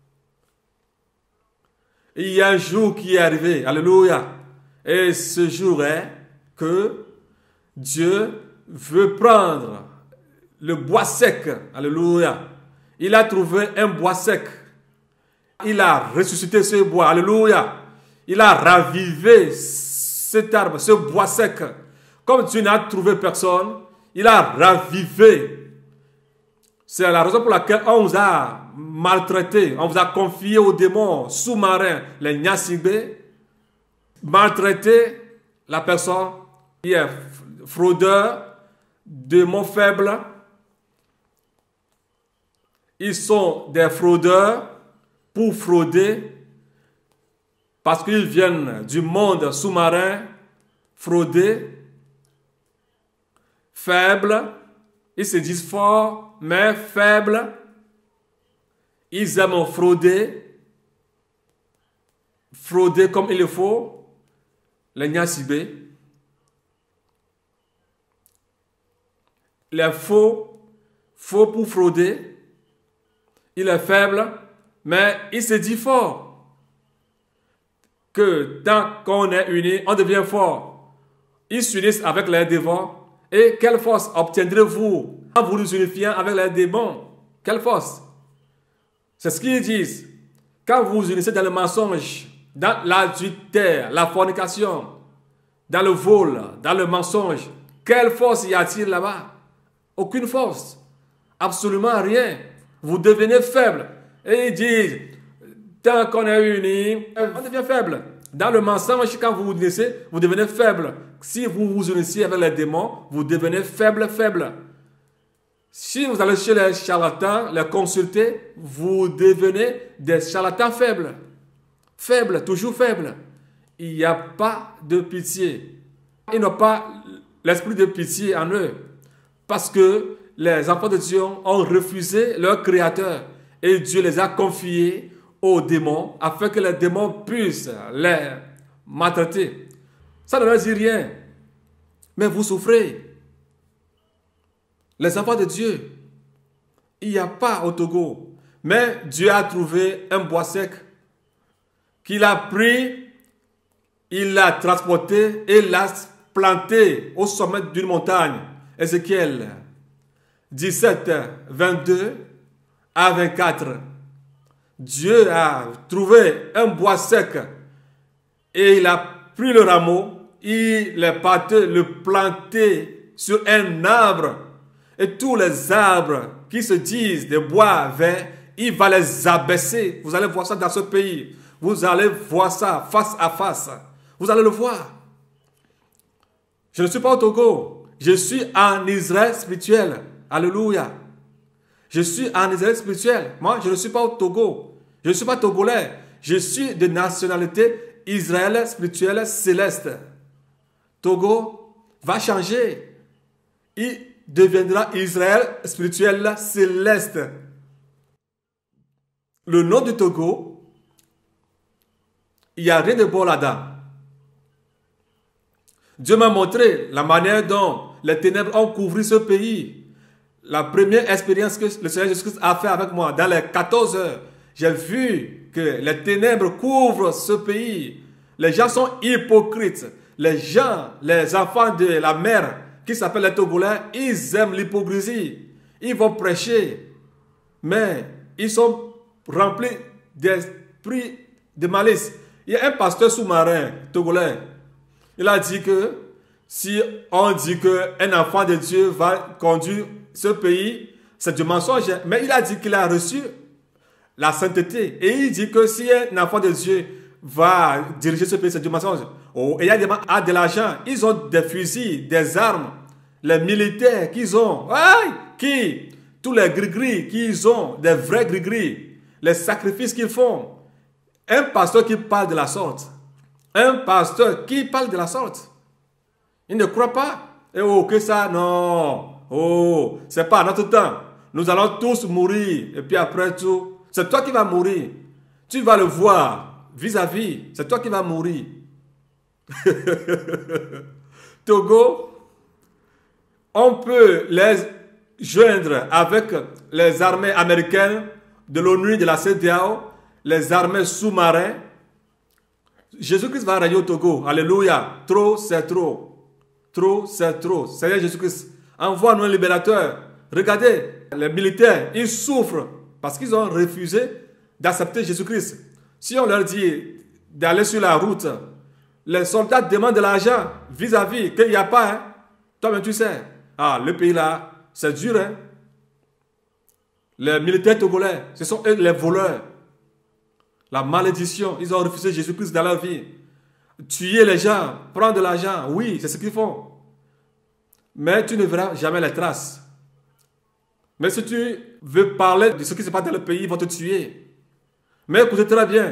[SPEAKER 2] Il y a un jour qui est arrivé. Alléluia. Et ce jour est que Dieu veut prendre le bois sec. Alléluia. Il a trouvé un bois sec. Il a ressuscité ce bois. Alléluia. Il a ravivé cet arbre, ce bois sec. Comme Dieu n'a trouvé personne, il a ravivé. C'est la raison pour laquelle on vous a maltraité. On vous a confié aux démons sous-marins, les Nyasibé. Maltraité la personne qui est fraudeur, démons faibles. Ils sont des fraudeurs pour frauder parce qu'ils viennent du monde sous-marin frauder. Faibles, ils se disent forts, mais faibles. Ils aiment frauder, frauder comme il le faut. Les Nyasibé, les faux, faux pour frauder. Il est faible, mais il se dit fort. Que tant qu'on est unis, on devient fort. Ils s'unissent avec les démons. Et quelle force obtiendrez-vous en vous unifiant avec les démons? Quelle force? C'est ce qu'ils disent. Quand vous vous unissez dans le mensonge, dans l'adultère, la fornication, dans le vol, dans le mensonge, quelle force y a-t-il là-bas? Aucune force. Absolument rien. Vous devenez faible. Et ils disent, tant qu'on est unis, on devient faible. Dans le mensonge, quand vous vous unissez, vous devenez faible. Si vous vous unissez avec les démons, vous devenez faible, faible. Si vous allez chez les charlatans, les consulter, vous devenez des charlatans faibles. Faibles, toujours faibles. Il n'y a pas de pitié. Ils n'ont pas l'esprit de pitié en eux. Parce que les enfants de Dieu ont refusé leur Créateur. Et Dieu les a confiés aux démons afin que les démons puissent les maltraiter. Ça ne leur dit rien. Mais vous souffrez. Les enfants de Dieu, il n'y a pas au Togo. Mais Dieu a trouvé un bois sec qu'il a pris, il l'a transporté et l'a planté au sommet d'une montagne. Ézéchiel dix-sept, vingt-deux à vingt-quatre. Dieu a trouvé un bois sec et il a pris le rameau, il est parti le planter sur un arbre. Et tous les arbres qui se disent des bois verts, il va les abaisser. Vous allez voir ça dans ce pays. Vous allez voir ça face à face. Vous allez le voir. Je ne suis pas au Togo. Je suis en Israël spirituel. Alléluia. Je suis en Israël spirituel. Moi, je ne suis pas au Togo. Je ne suis pas togolais. Je suis de nationalité Israël spirituel céleste. Togo va changer. Il deviendra Israël spirituel céleste. Le nom du Togo, il n'y a rien de bon là-dedans. Dieu m'a montré la manière dont les ténèbres ont couvert ce pays. La première expérience que le Seigneur Jésus-Christ a fait avec moi, dans les quatorze heures, j'ai vu que les ténèbres couvrent ce pays. Les gens sont hypocrites. Les gens, les enfants de la mer, qui s'appellent les Togolais, ils aiment l'hypocrisie. Ils vont prêcher, mais ils sont remplis d'esprit de malice. Il y a un pasteur sous-marin togolais. Il a dit que Si on dit qu'un enfant de Dieu va conduire ce pays, c'est du mensonge. Mais il a dit qu'il a reçu la sainteté. Et il dit que si un enfant de Dieu va diriger ce pays, c'est du mensonge. Oh, et il y a des gens qui ont de l'argent. Ils ont des fusils, des armes. Les militaires qu'ils ont. Aïe, qui, tous les gris-gris qu'ils ont, des vrais gris-gris. Les sacrifices qu'ils font. Un pasteur qui parle de la sorte. Un pasteur qui parle de la sorte. Il ne croit pas. Et oh, que ça, non. Oh, c'est pas à notre temps. Nous allons tous mourir. Et puis après tout, c'est toi qui vas mourir. Tu vas le voir vis-à-vis. C'est toi qui vas mourir. Togo, on peut les joindre avec les armées américaines, de l'ONU, de la C D A O, les armées sous-marins. Jésus-Christ va régner au Togo. Alléluia. Trop, c'est trop. Trop, c'est trop. Seigneur Jésus-Christ, envoie-nous un libérateur. Regardez, les militaires, ils souffrent parce qu'ils ont refusé d'accepter Jésus-Christ. Si on leur dit d'aller sur la route, les soldats demandent de l'argent vis-à-vis qu'il n'y a pas. Hein? Toi-même, tu sais. Ah, le pays là, c'est dur. Hein? Les militaires togolais, ce sont eux les voleurs. La malédiction, ils ont refusé Jésus-Christ dans leur vie. Tuer les gens, prendre de l'argent, oui, c'est ce qu'ils font. Mais tu ne verras jamais les traces. Mais si tu veux parler de ce qui se passe dans le pays, ils vont te tuer. Mais écoutez très bien.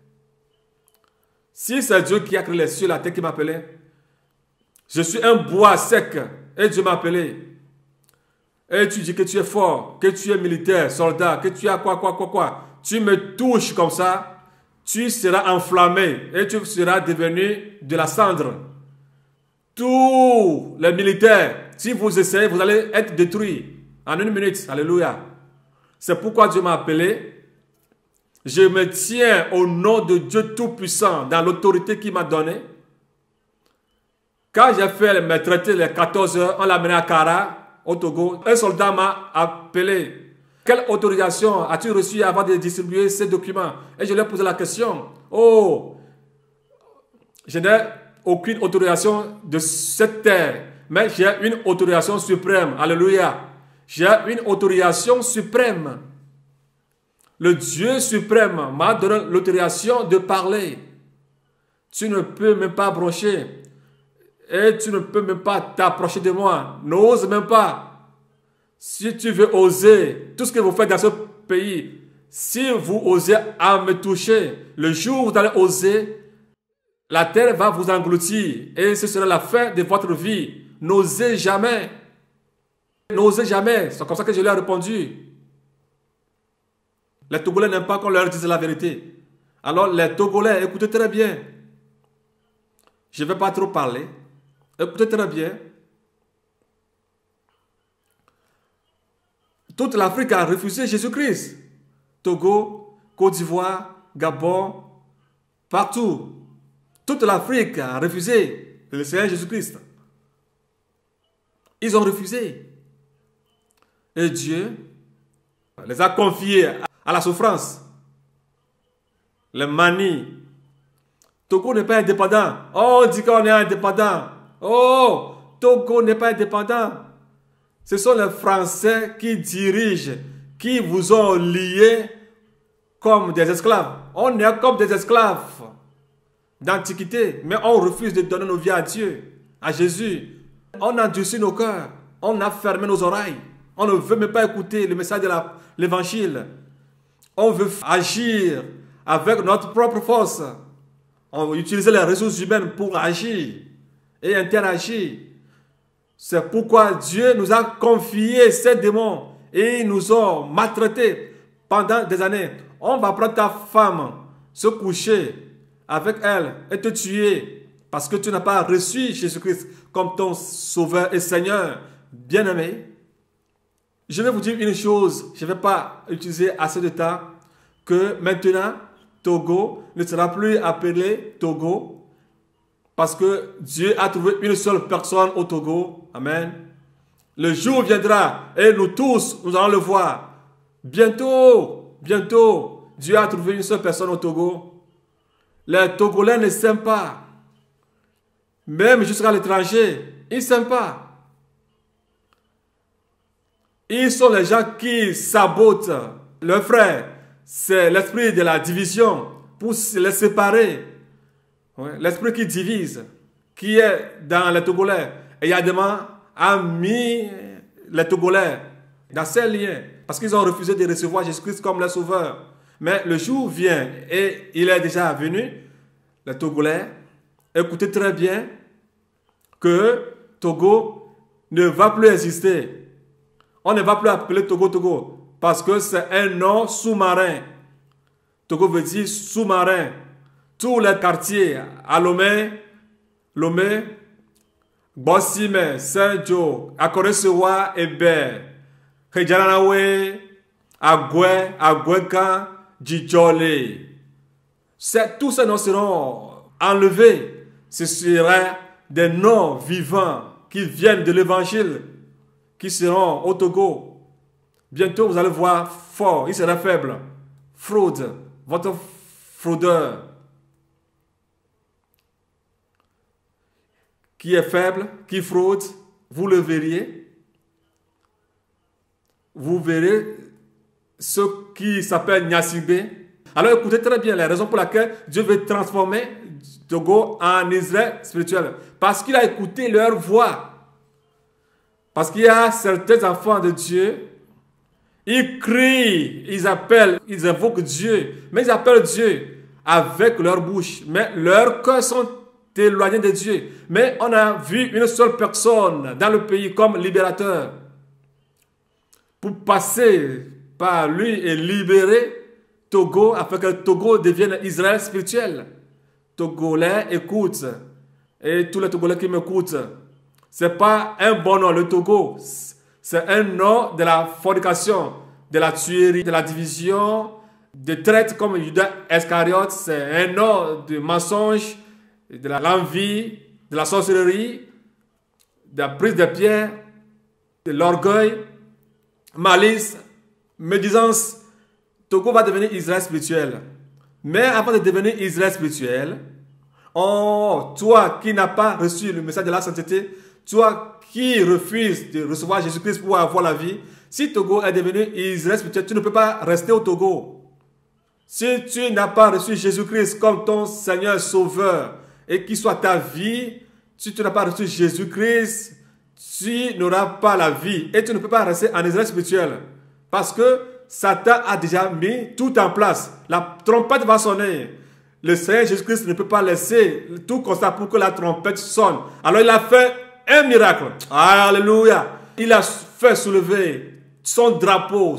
[SPEAKER 2] Si c'est Dieu qui a créé les cieux et la terre qui m'a appelé, je suis un bois sec et Dieu m'a appelé. Et tu dis que tu es fort, que tu es militaire, soldat, que tu as quoi, quoi, quoi, quoi. Tu me touches comme ça, tu seras enflammé et tu seras devenu de la cendre. Tous les militaires, si vous essayez, vous allez être détruits en une minute. Alléluia. C'est pourquoi Dieu m'a appelé. Je me tiens au nom de Dieu Tout-Puissant, dans l'autorité qu'il m'a donnée. Quand j'ai fait mes traités les quatorze heures, on l'a mené à Kara, au Togo. Un soldat m'a appelé. Quelle autorisation as-tu reçu avant de distribuer ces documents? Et je lui ai posé la question. Oh, je n'ai aucune autorisation de cette terre, mais j'ai une autorisation suprême. Alléluia. J'ai une autorisation suprême. Le Dieu suprême m'a donné l'autorisation de parler. Tu ne peux même pas brocher. Et tu ne peux même pas t'approcher de moi. N'ose même pas. Si tu veux oser, tout ce que vous faites dans ce pays, si vous osez à me toucher, le jour où vous allez oser, la terre va vous engloutir. Et ce sera la fin de votre vie. N'osez jamais. N'osez jamais. C'est comme ça que je lui ai répondu. Les Togolais n'aiment pas qu'on leur dise la vérité. Alors les Togolais, écoutez très bien. Je ne vais pas trop parler. Écoutez très bien. Toute l'Afrique a refusé Jésus-Christ. Togo, Côte d'Ivoire, Gabon, partout. Toute l'Afrique a refusé le Seigneur Jésus-Christ. Ils ont refusé. Et Dieu les a confiés à la souffrance. Les manies. Togo n'est pas indépendant. Oh, on dit qu'on est indépendant. Oh, Togo n'est pas indépendant. Ce sont les Français qui dirigent, qui vous ont liés comme des esclaves. On est comme des esclaves d'antiquité, mais on refuse de donner nos vies à Dieu, à Jésus. On a endurci nos cœurs, on a fermé nos oreilles. On ne veut même pas écouter le message de l'évangile. On veut agir avec notre propre force. On veut utiliser les ressources humaines pour agir et interagir. C'est pourquoi Dieu nous a confié ces démons et ils nous ont maltraités pendant des années. On va prendre ta femme, se coucher avec elle et te tuer parce que tu n'as pas reçu Jésus-Christ comme ton sauveur et Seigneur. Bien-aimé, je vais vous dire une chose, je ne vais pas utiliser assez de temps, que maintenant, Togo ne sera plus appelé Togo parce que Dieu a trouvé une seule personne au Togo. Amen. Le jour viendra et nous tous, nous allons le voir. Bientôt, bientôt, Dieu a trouvé une seule personne au Togo. Les Togolais ne s'aiment pas. Même jusqu'à l'étranger, ils ne s'aiment pas. Ils sont les gens qui sabotent leurs frères. C'est l'esprit de la division pour les séparer. Ouais, l'esprit qui divise, qui est dans les Togolais. Et Yadema a mis les Togolais dans ces liens parce qu'ils ont refusé de recevoir Jésus-Christ comme leur sauveur. Mais le jour vient et il est déjà venu, les Togolais, écoutez très bien que Togo ne va plus exister. On ne va plus appeler Togo Togo parce que c'est un nom sous-marin. Togo veut dire sous-marin. Tous les quartiers à Lomé, Lomé, Bossime, Saint-Jo, Akoresewa, Ebe, Kejaranawe, Agwe, Agweka, Djidjole. Tous ces noms seront enlevés. Ce seraient des noms vivants qui viennent de l'évangile, qui seront au Togo. Bientôt, vous allez voir fort, il sera faible. Fraude, votre fraudeur. Qui est faible, qui fraude, vous le verriez. Vous verrez ce qui s'appelle Nyasibé. Alors écoutez très bien les raisons pour lesquelles Dieu veut transformer Togo en Israël spirituel. Parce qu'il a écouté leur voix. Parce qu'il y a certains enfants de Dieu, ils crient, ils appellent, ils invoquent Dieu. Mais ils appellent Dieu avec leur bouche. Mais leurs cœurs sont éloignés de Dieu. Mais on a vu une seule personne dans le pays comme libérateur. Pour passer par lui et libérer Togo afin que Togo devienne Israël spirituel. Togolais écoute. Et tous les Togolais qui m'écoutent. Ce n'est pas un bon nom, le Togo. C'est un nom de la fornication, de la tuerie, de la division, de traite comme Judas Iscariote. C'est un nom de mensonge, de l'envie, de la sorcellerie, de la prise de pierre, de l'orgueil, malice, médisance. Togo va devenir Israël spirituel. Mais avant de devenir Israël spirituel, oh, toi qui n'as pas reçu le message de la sainteté, toi qui refuses de recevoir Jésus-Christ pour avoir la vie, si Togo est devenu Israël spirituel, tu ne peux pas rester au Togo. Si tu n'as pas reçu Jésus-Christ comme ton Seigneur Sauveur et qu'il soit ta vie, si tu n'as pas reçu Jésus-Christ, tu n'auras pas la vie et tu ne peux pas rester en Israël spirituel. Parce que Satan a déjà mis tout en place. La trompette va sonner. Le Seigneur Jésus-Christ ne peut pas laisser tout comme ça pour que la trompette sonne. Alors il a fait un miracle. Alléluia. Il a fait soulever son drapeau,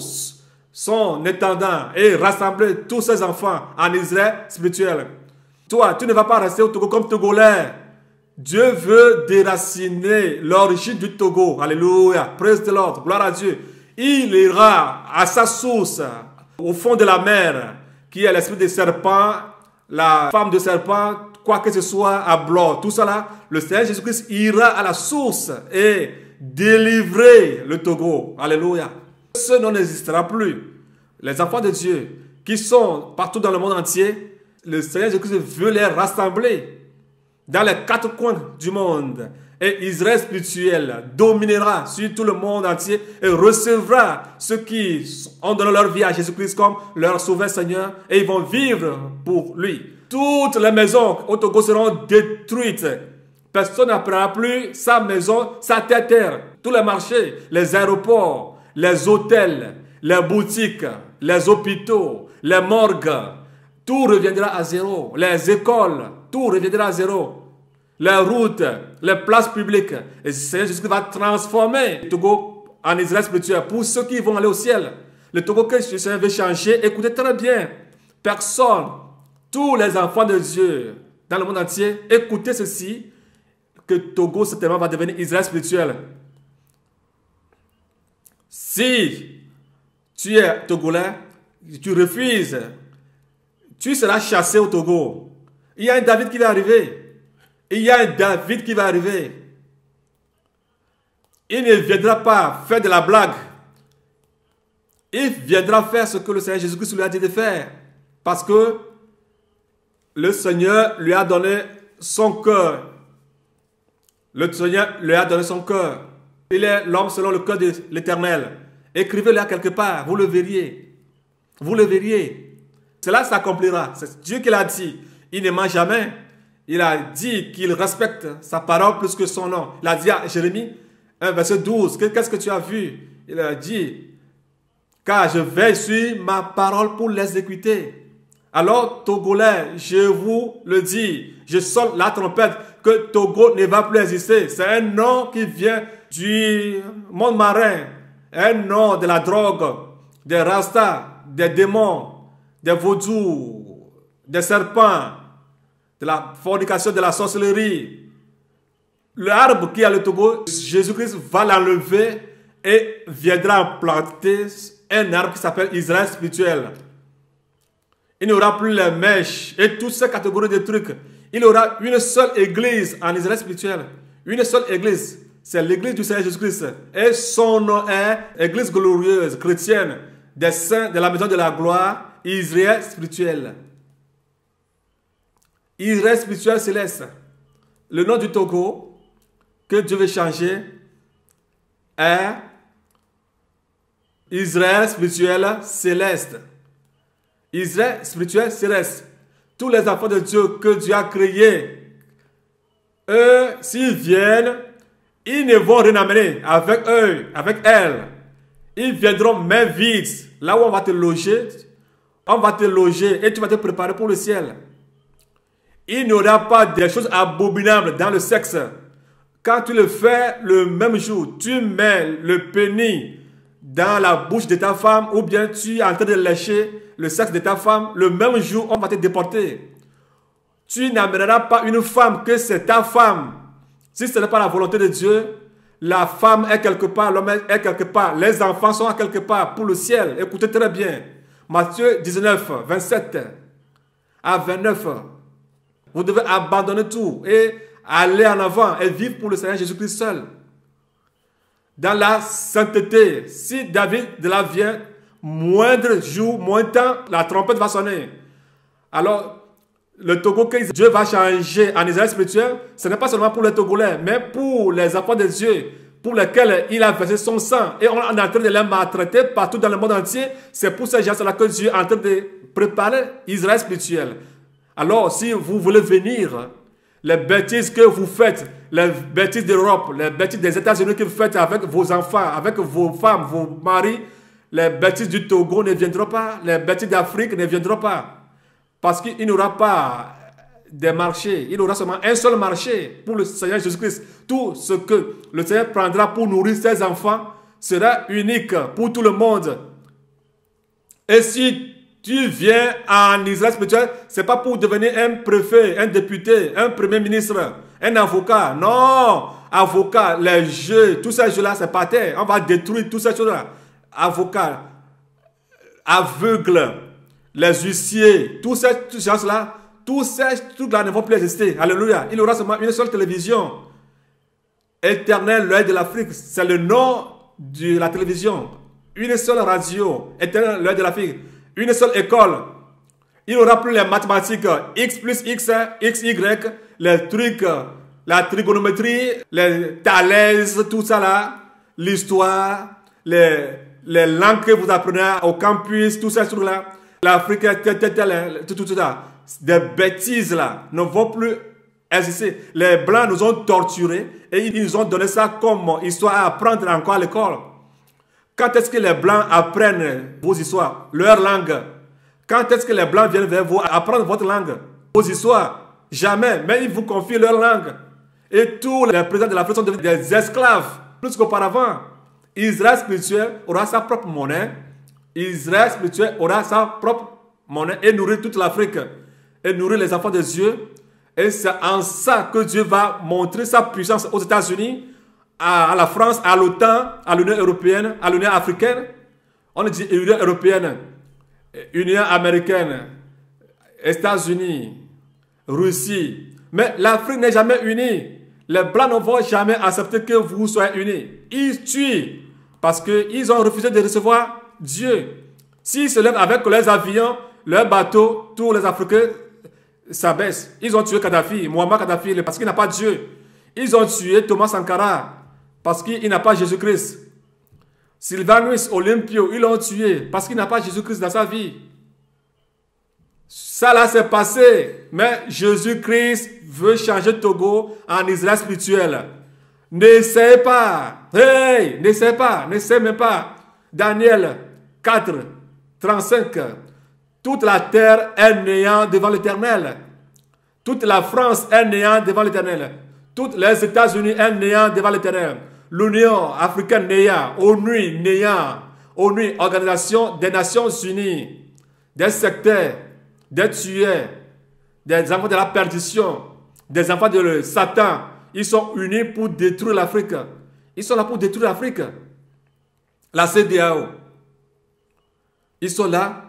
[SPEAKER 2] son étendard et rassembler tous ses enfants en Israël spirituel. Toi, tu ne vas pas rester au Togo comme Togolais. Dieu veut déraciner l'origine du Togo. Alléluia. Praise the Lord. Gloire à Dieu. Il ira à sa source, au fond de la mer, qui est l'esprit des serpents, la femme de serpent, quoi que ce soit, à blanc, tout ça là. Le Seigneur Jésus-Christ ira à la source et délivrer le Togo. Alléluia. Ce nom n'existera plus. Les enfants de Dieu qui sont partout dans le monde entier, le Seigneur Jésus-Christ veut les rassembler dans les quatre coins du monde. Et Israël spirituel dominera sur tout le monde entier et recevra ceux qui ont donné leur vie à Jésus-Christ comme leur sauveur Seigneur et ils vont vivre pour lui. Toutes les maisons au Togo seront détruites. Personne n'apprendra plus sa maison, sa terre. Tous les marchés, les aéroports, les hôtels, les boutiques, les hôpitaux, les morgues, tout reviendra à zéro. Les écoles, tout reviendra à zéro. Les routes, les places publiques. Et le Seigneur Jésus va transformer le Togo en Israël spirituel pour ceux qui vont aller au ciel. Le Togo que le Seigneur veut changer, écoutez très bien. Personne, tous les enfants de Dieu dans le monde entier, écoutez ceci, que Togo certainement va devenir Israël spirituel. Si tu es Togolais, tu refuses, tu seras chassé au Togo. Il y a un David qui va arriver. Il y a un David qui va arriver. Il ne viendra pas faire de la blague. Il viendra faire ce que le Seigneur Jésus-Christ lui a dit de faire. Parce que le Seigneur lui a donné son cœur. Le Seigneur lui a donné son cœur. Il est l'homme selon le cœur de l'Éternel. Écrivez-le à quelque part, vous le verriez. Vous le verriez. Cela s'accomplira. C'est Dieu qui l'a dit. Il ne ment jamais. Il a dit qu'il respecte sa parole plus que son nom. Il a dit à Jérémie, un verset douze, qu'est-ce que tu as vu? Il a dit, car je veille sur ma parole pour l'exécuter. Alors, Togolais, je vous le dis, je sonne la trompette que Togo ne va plus exister. C'est un nom qui vient du monde marin, un nom de la drogue, des rastas, des démons, des vaudous, des serpents, de la fornication, de la sorcellerie. L'arbre qui a le Togo, Jésus-Christ va l'enlever et viendra planter un arbre qui s'appelle Israël spirituel. Il n'y aura plus les mèches et toutes ces catégories de trucs. Il y aura une seule église en Israël spirituel. Une seule église. C'est l'église du Seigneur Jésus-Christ. Et son nom est Église glorieuse, chrétienne, des saints de la maison de la gloire, Israël spirituel. Israël spirituel céleste. Le nom du Togo que Dieu veut changer est Israël spirituel céleste. Israël spirituel céleste. Tous les enfants de Dieu que Dieu a créés, eux, s'ils viennent, ils ne vont rien amener avec eux, avec elles. Ils viendront main vide. Là où on va te loger, on va te loger et tu vas te préparer pour le ciel. Il n'y aura pas des choses abominables dans le sexe. Quand tu le fais le même jour, tu mets le pénis dans la bouche de ta femme ou bien tu es en train de lécher le sexe de ta femme, le même jour, on va te déporter. Tu n'amèneras pas une femme que c'est ta femme. Si ce n'est pas la volonté de Dieu, la femme est quelque part, l'homme est quelque part, les enfants sont quelque part pour le ciel. Écoutez très bien. Matthieu dix-neuf, vingt-sept à vingt-neuf. Vous devez abandonner tout et aller en avant et vivre pour le Seigneur Jésus-Christ seul. Dans la sainteté, si David de la vient, moindre jour, moins temps, la trompette va sonner. Alors, le Togo que Dieu va changer en Israël spirituel, ce n'est pas seulement pour les Togolais, mais pour les enfants de Dieu, pour lesquels il a versé son sang. Et on est en train de les maltraiter partout dans le monde entier. C'est pour ces gens-là que Dieu est en train de préparer Israël spirituel. Alors, si vous voulez venir, les bêtises que vous faites, les bêtises d'Europe, les bêtises des États-Unis que vous faites avec vos enfants, avec vos femmes, vos maris, les bêtises du Togo ne viendront pas, les bêtises d'Afrique ne viendront pas. Parce qu'il n'y aura pas des marchés, il y aura seulement un seul marché pour le Seigneur Jésus-Christ. Tout ce que le Seigneur prendra pour nourrir ses enfants sera unique pour tout le monde. Et si tu viens en Israël spirituel, ce n'est pas pour devenir un préfet, un député, un premier ministre, un avocat. Non, avocat, les jeux, tous ces jeux-là, c'est pas terre. On va détruire tous ces choses-là. Avocat, aveugle, les huissiers, tous ces gens-là, tous ces trucs-là ne vont plus exister. Alléluia. Il y aura seulement une seule télévision. Éternel, l'œil de l'Afrique, c'est le nom de la télévision. Une seule radio. Éternel, l'œil de l'Afrique. Une seule école. Il n'y aura plus les mathématiques. X plus X, X, Y, les trucs, la trigonométrie, les Thalès, tout ça là, l'histoire, les, les langues que vous apprenez au campus, tout ça, tout là. L'Afrique, tout, tout, tout ça. Des bêtises là ne vont plus exister. Les Blancs nous ont torturés et ils nous ont donné ça comme histoire à apprendre encore à l'école. Quand est-ce que les Blancs apprennent vos histoires, leur langue? Quand est-ce que les Blancs viennent vers vous apprendre votre langue, vos histoires? Jamais. Mais ils vous confient leur langue. Et tous les présidents de l'Afrique sont devenus des esclaves, plus qu'auparavant. Israël spirituel aura sa propre monnaie. Israël spirituel aura sa propre monnaie et nourrir toute l'Afrique. Et nourrir les enfants de Dieu. Et c'est en ça que Dieu va montrer sa puissance aux États-Unis, à, à la France, à l'OTAN, à l'Union européenne, à l'Union africaine. On dit Union européenne, Union américaine, États-Unis, Russie. Mais l'Afrique n'est jamais unie. Les Blancs ne vont jamais accepter que vous soyez unis. Ils tuent parce qu'ils ont refusé de recevoir Dieu. S'ils se lèvent avec leurs avions, leurs bateaux, tous les Africains s'abaissent. Ils ont tué Kadhafi, Muammar Kadhafi, parce qu'il n'a pas Dieu. Ils ont tué Thomas Sankara parce qu'il n'a pas Jésus-Christ. Sylvanus Olympio, ils l'ont tué parce qu'il n'a pas Jésus-Christ dans sa vie. Ça là c'est passé, mais Jésus-Christ veut changer Togo en Israël spirituel. N'essayez pas, hey, n'essayez pas, n'essayez même pas. Daniel quatre, trente-cinq, toute la terre est néant devant l'Éternel. Toute la France est néant devant l'Éternel. Toutes les États-Unis est néant devant l'Éternel. L'Union africaine néant, ONU néant, ONU, Organisation des Nations Unies, des sectaires, des tueurs, des enfants de la perdition, des enfants de Satan. Ils sont unis pour détruire l'Afrique. Ils sont là pour détruire l'Afrique. La C D A O. Ils sont là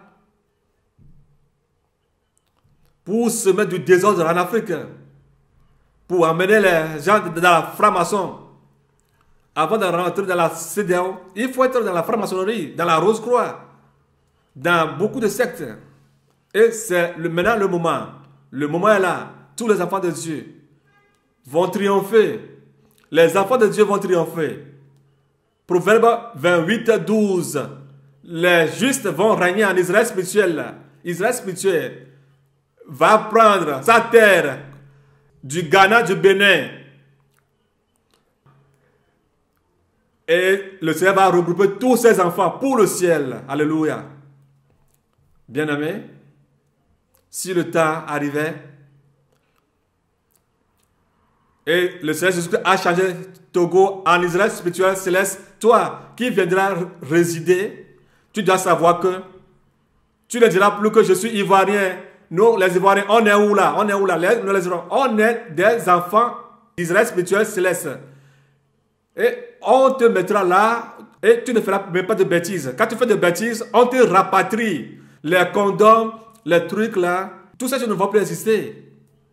[SPEAKER 2] pour semer du désordre en Afrique. Pour amener les gens dans la franc-maçon. Avant de rentrer dans la C D A O, il faut être dans la franc-maçonnerie, dans la Rose-Croix, dans beaucoup de sectes. Et c'est le, maintenant le moment. Le moment est là. Tous les enfants de Dieu vont triompher. Les enfants de Dieu vont triompher. Proverbe vingt-huit, douze. Les justes vont régner en Israël spirituel. Israël spirituel va prendre sa terre du Ghana, du Bénin. Et le Seigneur va regrouper tous ses enfants pour le ciel. Alléluia. Bien-aimés, si le temps arrivait et le Seigneur Jésus-Christ a changé Togo en Israël spirituel céleste, toi qui viendras résider, tu dois savoir que tu ne diras plus que je suis ivoirien. Nous, les Ivoiriens, on est où là? On est où là? Les, nous, les Ivoiriens, on est des enfants d'Israël spirituel céleste. Et on te mettra là et tu ne feras même pas de bêtises. Quand tu fais de bêtises, on te rapatrie. Les condoms, les trucs là, tout ça ne va plus exister.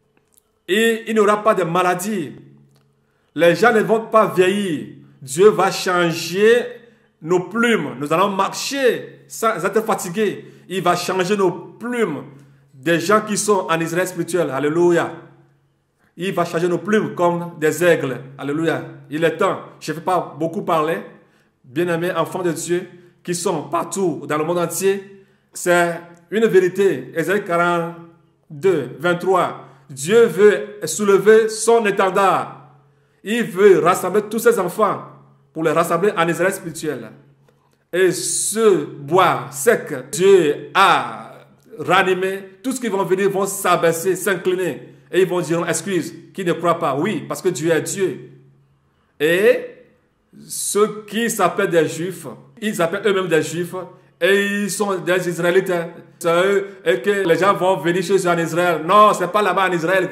[SPEAKER 2] Et il n'y aura pas de maladie. Les gens ne vont pas vieillir. Dieu va changer nos plumes. Nous allons marcher sans être fatigués. Il va changer nos plumes des gens qui sont en Israël spirituel. Alléluia. Il va changer nos plumes comme des aigles. Alléluia. Il est temps. Je ne vais pas beaucoup parler. Bien-aimés enfants de Dieu qui sont partout dans le monde entier. C'est une vérité. Ésaïe quarante-deux, vingt-trois. Dieu veut soulever son étendard. Il veut rassembler tous ses enfants pour les rassembler en Israël spirituel. Et ce bois sec, Dieu a ranimé. Tous ceux qui vont venir vont s'abaisser, s'incliner. Et ils vont dire, excuse, qui ne croient pas. Oui, parce que Dieu est Dieu. Et ceux qui s'appellent des Juifs, ils s'appellent eux-mêmes des Juifs. Et ils sont des Israélites. C'est eux. Et que les gens vont venir chez eux en Israël. Non, ce n'est pas là-bas en Israël.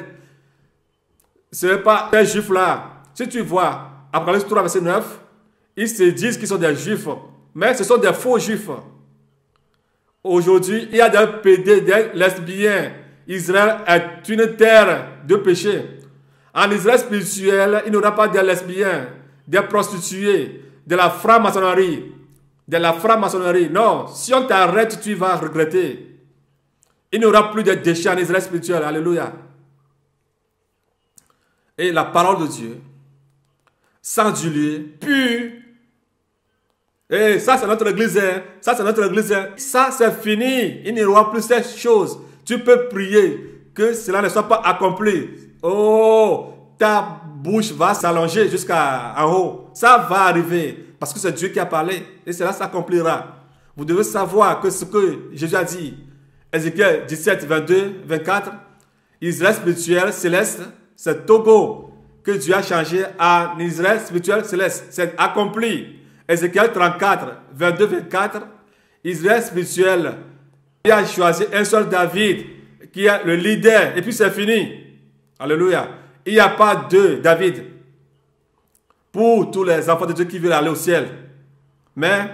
[SPEAKER 2] Ce n'est pas ces Juifs-là. Si tu vois, Apocalypse trois, verset neuf, ils se disent qu'ils sont des Juifs. Mais ce sont des faux Juifs. Aujourd'hui, il y a des pédés, des lesbiens. Israël est une terre de péché. En Israël spirituel, il n'y aura pas de lesbiens, des prostituées, de la franc-maçonnerie. De la franc-maçonnerie. Non, si on t'arrête, tu vas regretter. Il n'y aura plus de déchets en Israël spirituel. Alléluia. Et la parole de Dieu, sans diluer, pure. Et ça, c'est notre église. Hein. Ça, c'est notre église. Hein. Ça, c'est fini. Il n'y aura plus ces choses. Tu peux prier que cela ne soit pas accompli. Oh, ta bouche va s'allonger jusqu'en haut. Ça va arriver. Parce que c'est Dieu qui a parlé. Et cela s'accomplira. Vous devez savoir que ce que Jésus a dit. Ézéchiel dix-sept, vingt-deux, vingt-quatre. Israël spirituel céleste. C'est Togo que Dieu a changé en Israël spirituel céleste. C'est accompli. Ézéchiel trente-quatre, vingt-deux, vingt-quatre. Israël spirituel. Il a choisi un seul David qui est le leader. Et puis c'est fini. Alléluia. Il n'y a pas deux David. Pour tous les enfants de Dieu qui veulent aller au ciel. Mais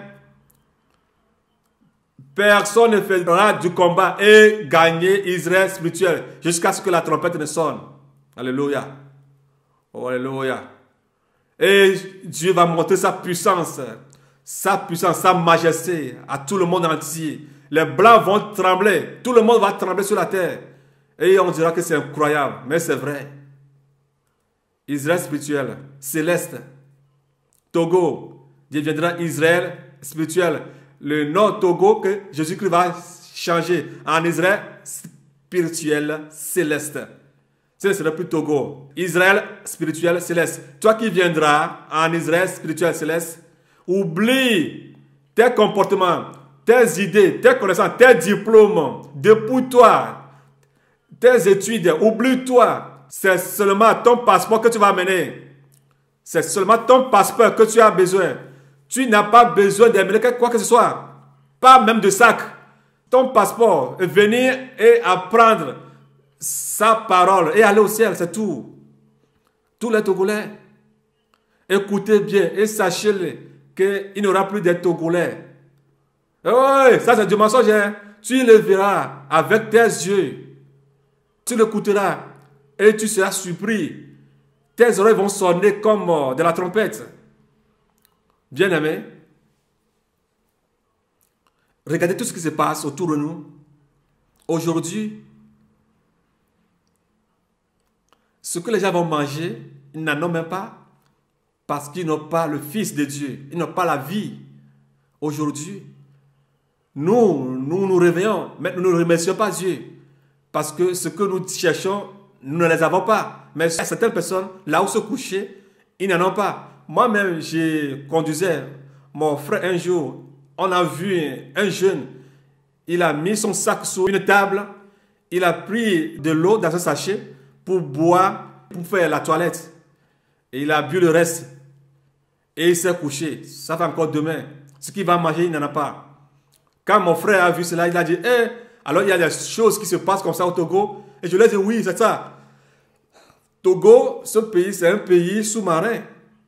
[SPEAKER 2] personne ne fera du combat et gagner Israël spirituel jusqu'à ce que la trompette ne sonne. Alléluia. Oh, alléluia. Et Dieu va montrer sa puissance, sa puissance, sa majesté à tout le monde entier. Les blancs vont trembler. Tout le monde va trembler sur la terre. Et on dira que c'est incroyable. Mais c'est vrai. Israël spirituel, céleste. Togo deviendra Israël spirituel. Le nom Togo que Jésus-Christ va changer en Israël spirituel céleste. Ce ne sera plus Togo. Israël spirituel céleste. Toi qui viendras en Israël spirituel céleste, oublie tes comportements, tes idées, tes connaissances, tes diplômes. Dépouille-toi. Tes études, oublie-toi. C'est seulement ton passeport que tu vas amener. C'est seulement ton passeport que tu as besoin. Tu n'as pas besoin d'amener quoi que ce soit. Pas même de sac. Ton passeport, venir et apprendre sa parole et aller au ciel, c'est tout. Tous les Togolais, écoutez bien et sachez qu'il n'y aura plus de Togolais. Oui, ça c'est du mensonge. Hein? Tu le verras avec tes yeux. Tu l'écouteras et tu seras surpris. Tes oreilles vont sonner comme de la trompette. Bien-aimés, regardez tout ce qui se passe autour de nous. Aujourd'hui, ce que les gens vont manger, ils n'en ont même pas parce qu'ils n'ont pas le Fils de Dieu. Ils n'ont pas la vie. Aujourd'hui, nous, nous nous réveillons, mais nous ne remercions pas Dieu parce que ce que nous cherchons, nous ne les avons pas. Mais certaines personnes, là où se coucher, ils n'en ont pas. Moi-même, j'ai conduisais mon frère un jour. On a vu un jeune. Il a mis son sac sur une table. Il a pris de l'eau dans un sachet pour boire, pour faire la toilette. Et il a bu le reste. Et il s'est couché. Ça fait encore demain. Ce qu'il va manger, il n'en a pas. Quand mon frère a vu cela, il a dit, eh, alors il y a des choses qui se passent comme ça au Togo. Et je lui ai dit, oui, c'est ça. Togo, ce pays, c'est un pays sous-marin.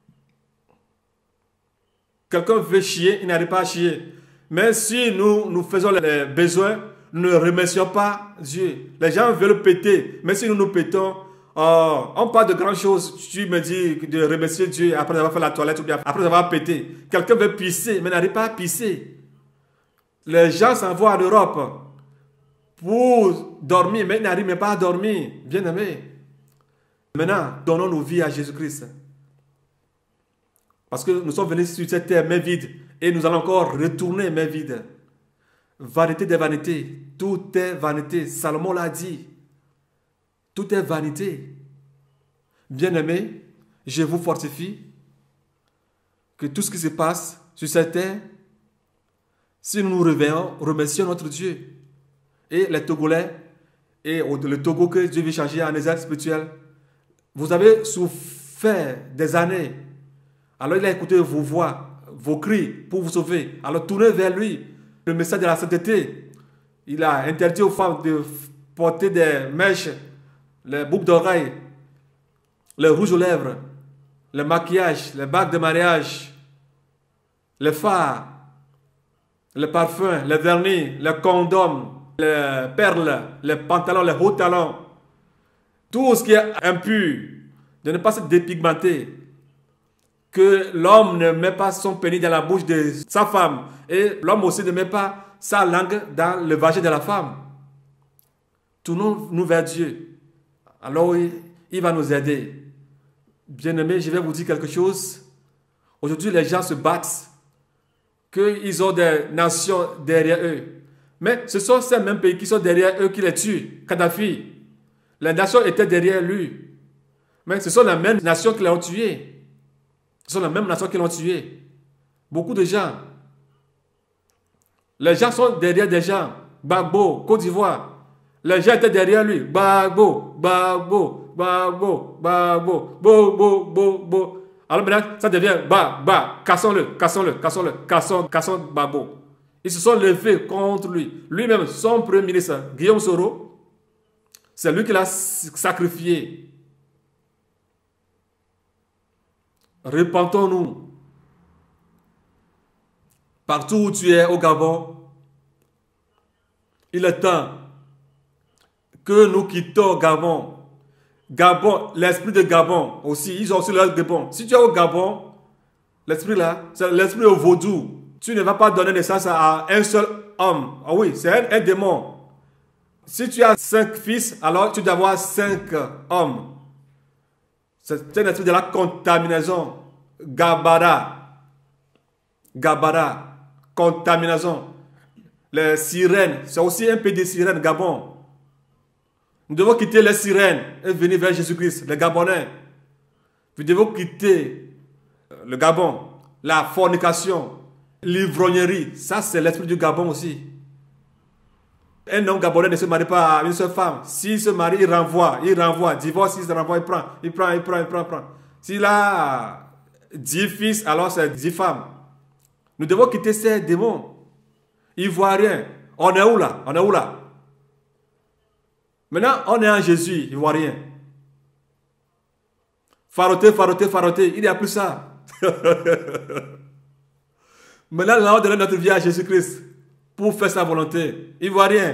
[SPEAKER 2] Quelqu'un veut chier, il n'arrive pas à chier. Mais si nous, nous faisons les besoins, nous ne remercions pas Dieu. Les gens veulent péter. Mais si nous nous pétons, oh, on parle de grandes choses. Tu me dis de remercier Dieu après avoir fait la toilette ou bien après avoir pété. Quelqu'un veut pisser, mais n'arrive pas à pisser. Les gens s'en vont en Europe pour dormir, mais ils n'arrivent même pas à dormir. Bien aimé. Maintenant, donnons nos vies à Jésus-Christ. Parce que nous sommes venus sur cette terre main vide et nous allons encore retourner main vide. Vanité des vanités. Tout est vanité. Salomon l'a dit. Tout est vanité. Bien-aimés, je vous fortifie que tout ce qui se passe sur cette terre, si nous nous réveillons, remercions notre Dieu. Et les Togolais, et le Togo que Dieu veut changer en Israël spirituel, vous avez souffert des années. Alors il a écouté vos voix, vos cris pour vous sauver. Alors tournez vers lui. Le message de la sainteté. Il a interdit aux femmes de porter des mèches, les boucles d'oreilles, les rouges aux lèvres, le maquillage, les bagues de mariage, les fards, les parfums, les vernis, les condoms, les perles, les pantalons, les hauts talons. Tout ce qui est impur, de ne pas se dépigmenter. Que l'homme ne met pas son pénis dans la bouche de sa femme. Et l'homme aussi ne met pas sa langue dans le vagin de la femme. Tournons-nous vers Dieu. Alors il, il va nous aider. Bien-aimés, je vais vous dire quelque chose. Aujourd'hui, les gens se battent. Qu'ils ont des nations derrière eux. Mais ce sont ces mêmes pays qui sont derrière eux qui les tuent. Kadhafi. Les nations étaient derrière lui. Mais ce sont les mêmes nations qui l'ont tué. Ce sont les mêmes nations qui l'ont tué. Beaucoup de gens. Les gens sont derrière des gens. Gbagbo, Côte d'Ivoire. Les gens étaient derrière lui. Gbagbo, Gbagbo, Gbagbo, Gbagbo, bo, bo, bo, bo. Alors maintenant, ça devient ba, ba, cassons-le, cassons-le, cassons-le, cassons, cassons Gbagbo. Ils se sont levés contre lui. Lui-même, son premier ministre, Guillaume Soro, c'est lui qui l'a sacrifié. Repentons-nous. Partout où tu es au Gabon, il est temps que nous quittons Gabon. Gabon, l'esprit de Gabon aussi, ils ont aussi leur Gabon. Si tu es au Gabon, l'esprit là, c'est l'esprit au vaudou. Tu ne vas pas donner naissance à un seul homme. Ah oui, c'est un, un démon. Si tu as cinq fils, alors tu dois avoir cinq hommes. C'est un esprit de la contamination. Gabara. Gabara. Contamination. Les sirènes, c'est aussi un peu des sirènes, Gabon. Nous devons quitter les sirènes et venir vers Jésus-Christ, les Gabonais. Nous devons quitter le Gabon, la fornication, l'ivrognerie. Ça, c'est l'esprit du Gabon aussi. Un homme gabonais ne se marie pas à une seule femme. S'il se marie, il renvoie, il renvoie. Divorce, il se renvoie, il prend, il prend, il prend, il prend, il prend. S'il a dix fils, alors c'est dix femmes. Nous devons quitter ces démons. Ivoiriens. On est où là? On est où là? Maintenant, on est en Jésus, Ivoirien. Faroté, faroté, faroté. Il n'y a plus ça. Maintenant, nous allons donner notre vie à Jésus-Christ pour faire sa volonté. Ivoirien.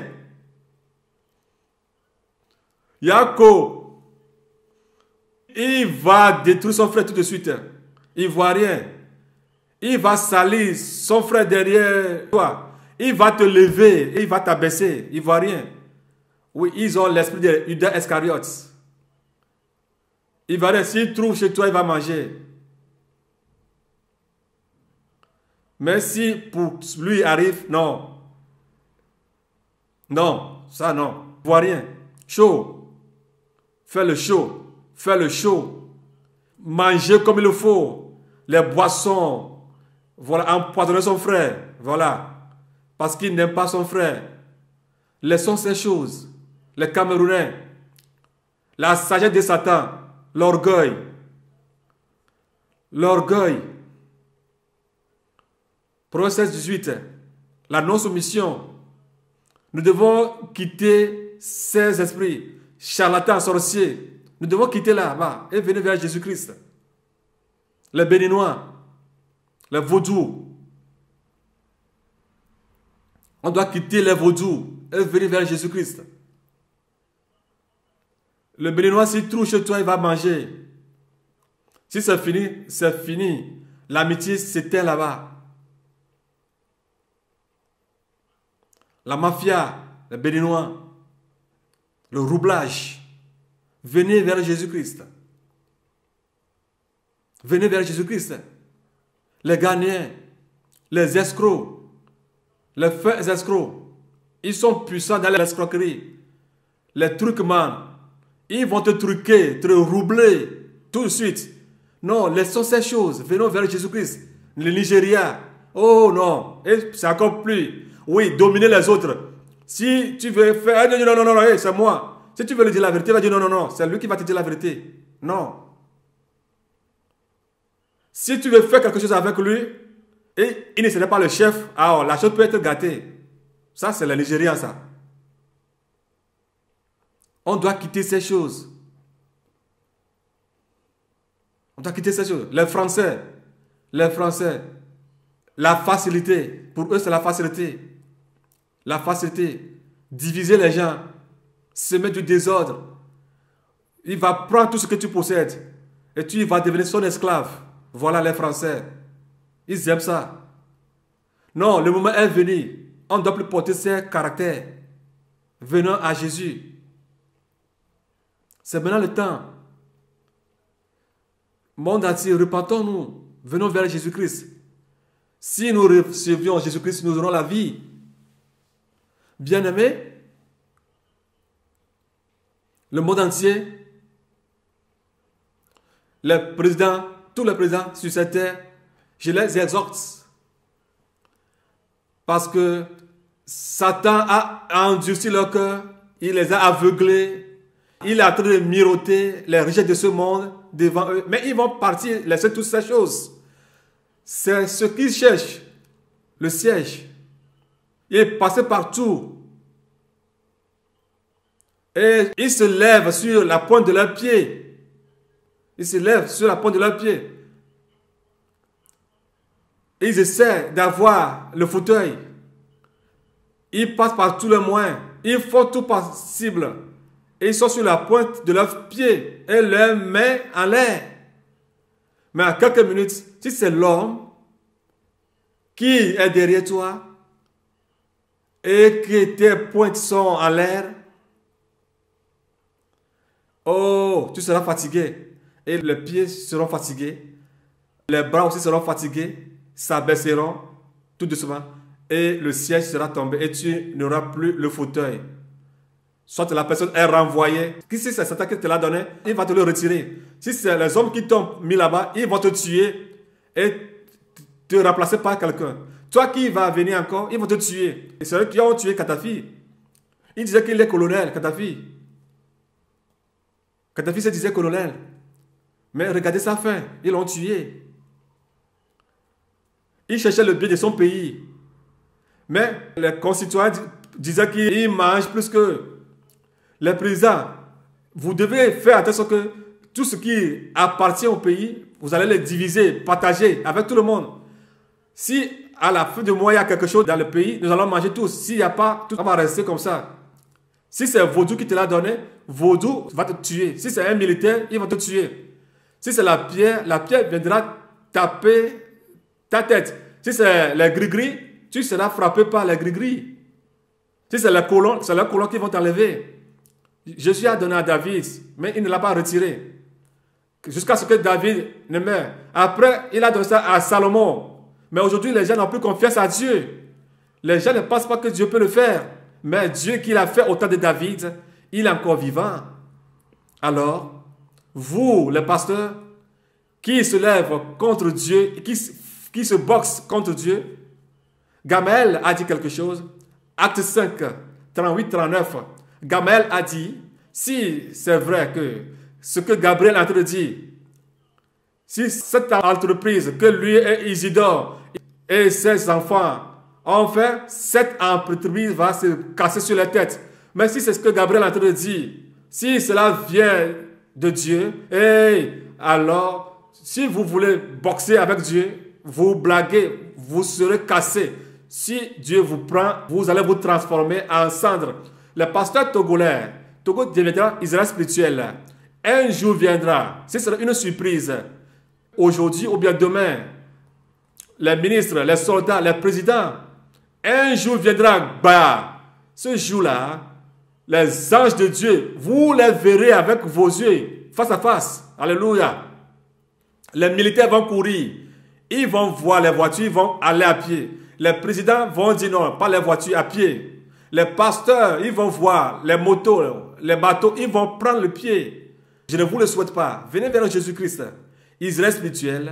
[SPEAKER 2] Yako. Il va détruire son frère tout de suite. Ivoirien. Il va salir son frère derrière toi. Il va te lever et il va t'abaisser. Ivoirien. Oui, ils ont l'esprit de Judas Iscariote. Ivoirien, s'il trouve chez toi, il va manger. Mais si pour lui arrive, non. Non, ça non. Ivoirien, chaud. Fais le chaud. Fais le chaud. Manger comme il le faut. Les boissons. Voilà, empoisonner son frère. Voilà. Parce qu'il n'aime pas son frère. Laissons ces choses. Les Camerounais. La sagesse de Satan. L'orgueil. L'orgueil. Proverbe seize, dix-huit. La non-soumission. Nous devons quitter ces esprits. Charlatans, sorciers. Nous devons quitter là-bas et venir vers Jésus-Christ. Les Béninois. Les vaudous. On doit quitter les vaudous et venir vers Jésus-Christ. Le Béninois, s'il trouve chez toi, il va manger. Si c'est fini, c'est fini. L'amitié s'éteint là-bas. La mafia, les Béninois, le roublage. Venez vers Jésus-Christ. Venez vers Jésus-Christ. Les Ghanéens, les escrocs, les faux escrocs, ils sont puissants dans l'escroquerie. Les trucmans, ils vont te truquer, te roubler tout de suite. Non, laissons ces choses. Venons vers Jésus-Christ. Le Nigeria, oh non, c'est encore plus. Oui, dominer les autres. Si tu veux faire, non, non, non, non, non hey, c'est moi. Si tu veux lui dire la vérité, il va dire non, non, non, c'est lui qui va te dire la vérité. Non. Si tu veux faire quelque chose avec lui, et il ne serait pas le chef, alors la chose peut être gâtée. Ça, c'est le Nigérian, ça. On doit quitter ces choses. On doit quitter ces choses. Les Français, les Français, la facilité. Pour eux, c'est la facilité. La facilité. Diviser les gens. Semer du désordre. Il va prendre tout ce que tu possèdes. Et tu vas devenir son esclave. Voilà les Français. Ils aiment ça. Non, le moment est venu. On ne doit plus porter ces caractères. Venons à Jésus. C'est maintenant le temps. Monde entier, repentons-nous. Venons vers Jésus-Christ. Si nous recevions Jésus-Christ, nous aurons la vie. Bien-aimés, le monde entier, les présidents, tous les présidents sur cette terre, je les exhorte. Parce que Satan a endurci leur cœur, il les a aveuglés, il est en train de miroiter les richesses de ce monde devant eux. Mais ils vont partir, laisser toutes ces choses. C'est ce qu'ils cherchent, le siège. Il est passé partout. Et ils se lèvent sur la pointe de leurs pieds. Ils se lèvent sur la pointe de leurs pieds. Ils essaient d'avoir le fauteuil. Ils passent par tous les moyens. Ils font tout possible. Et ils sont sur la pointe de leurs pieds et leurs mains en l'air. Mais à quelques minutes, si c'est l'homme qui est derrière toi et que tes pointes sont en l'air, oh, tu seras fatigué. et les pieds seront fatigués, les bras aussi seront fatigués, s'abaisseront tout doucement et le siège sera tombé et tu n'auras plus le fauteuil. Soit la personne est renvoyée. Si c'est Satan qui te l'a donné, il va te le retirer. Si c'est les hommes qui t'ont mis là-bas, ils vont te tuer et te remplacer par quelqu'un. Toi qui vas venir encore, ils vont te tuer. Et c'est eux qui ont tué Kadhafi. Il disait qu'il est colonel, Kadhafi. Kadhafi se disait colonel. Mais regardez sa fin, ils l'ont tué. Il cherchait le bien de son pays. Mais les concitoyens disaient qu'il mange plus que les présidents. Vous devez faire attention que tout ce qui appartient au pays, vous allez le diviser, partager avec tout le monde. Si à la fin du mois, il y a quelque chose dans le pays, nous allons manger tous. S'il n'y a pas, tout va rester comme ça. Si c'est Vaudou qui te l'a donné, Vaudou va te tuer. Si c'est un militaire, il va te tuer. Si c'est la pierre, la pierre viendra taper ta tête. Si c'est les gris-gris, tu seras frappé par les gris-gris. Si c'est les colons, c'est les colons qui vont t'enlever. Jésus a donné à David, mais il ne l'a pas retiré. Jusqu'à ce que David ne meure. Après, il a donné ça à Salomon. Mais aujourd'hui, les gens n'ont plus confiance à Dieu. Les gens ne pensent pas que Dieu peut le faire. Mais Dieu qui l'a fait au temps de David, il est encore vivant. Alors, vous, les pasteurs, qui se lèvent contre Dieu, qui, qui se boxent contre Dieu, Gamaël a dit quelque chose. Acte cinq, trente-huit trente-neuf. Gamaël a dit, si c'est vrai que ce que Gabriel a en train de dire, si cette entreprise que lui et Isidore et ses enfants ont fait, cette entreprise va se casser sur la tête. Mais si c'est ce que Gabriel est en train de dire, si cela vient de Dieu, et alors, si vous voulez boxer avec Dieu, vous blaguez, vous serez cassé. Si Dieu vous prend, vous allez vous transformer en cendre. Le pasteur togolais, Togo deviendra Israël spirituel. Un jour viendra, ce sera une surprise. Aujourd'hui ou bien demain, les ministres, les soldats, les présidents, un jour viendra, bah, ce jour-là, les anges de Dieu, vous les verrez avec vos yeux, face à face. Alléluia. Les militaires vont courir, ils vont voir les voitures, ils vont aller à pied. Les présidents vont dire non, pas les voitures, à pied. Les pasteurs, ils vont voir les motos, les bateaux, ils vont prendre le pied. Je ne vous le souhaite pas. Venez vers Jésus-Christ. Israël spirituel,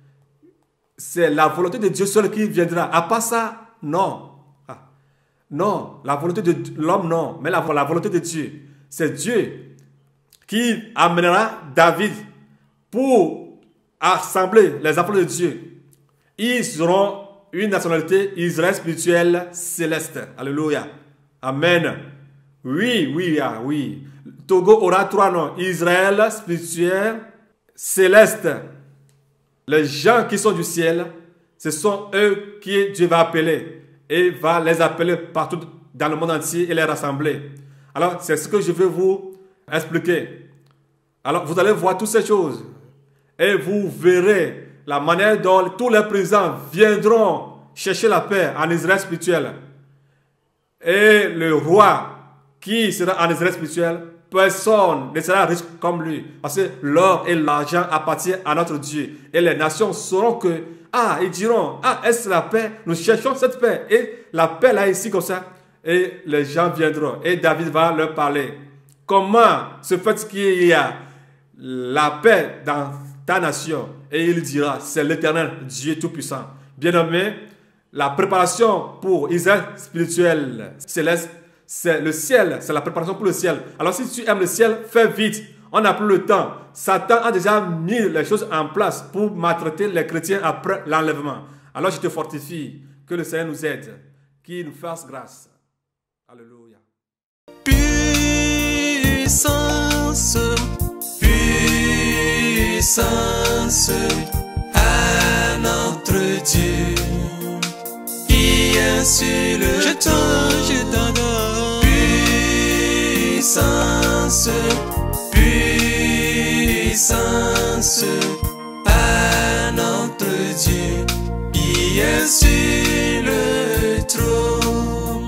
[SPEAKER 2] c'est la volonté de Dieu seul qui viendra. À part ça, non. Ah. Non, la volonté de l'homme, non. Mais la, la volonté de Dieu, c'est Dieu qui amènera David pour assembler les enfants de Dieu. Ils auront une nationalité Israël spirituel céleste. Alléluia. Amen. Oui, oui, ah, oui. Togo aura trois noms. Israël spirituel céleste. Les gens qui sont du ciel, ce sont eux qui Dieu va appeler. Et va les appeler partout dans le monde entier et les rassembler. Alors, c'est ce que je veux vous expliquer. Alors, vous allez voir toutes ces choses. Et vous verrez la manière dont tous les présidents viendront chercher la paix en Israël spirituel. Et le roi qui sera en Israël spirituel, personne ne sera riche comme lui. Parce que l'or et l'argent appartiennent à notre Dieu. Et les nations sauront que, ah, ils diront, ah, est-ce la paix? Nous cherchons cette paix. Et la paix là, ici, comme ça. Et les gens viendront. Et David va leur parler. Comment se fait-il qu'il y a la paix dans ta nation? Et il dira, c'est l'Éternel, Dieu Tout-Puissant. Bien-aimé, la préparation pour Israël spirituel céleste, c'est le ciel, c'est la préparation pour le ciel. Alors si tu aimes le ciel, fais vite. On n'a plus le temps. Satan a déjà mis les choses en place pour maltraiter les chrétiens après l'enlèvement. Alors je te fortifie, que le Seigneur nous aide, qu'il nous fasse grâce. Alléluia.
[SPEAKER 1] Puissance, puissance à notre Dieu. Qui est sur le je t'en, je t'adore. Puissance, puissance à notre Dieu. Qui est sur le trône.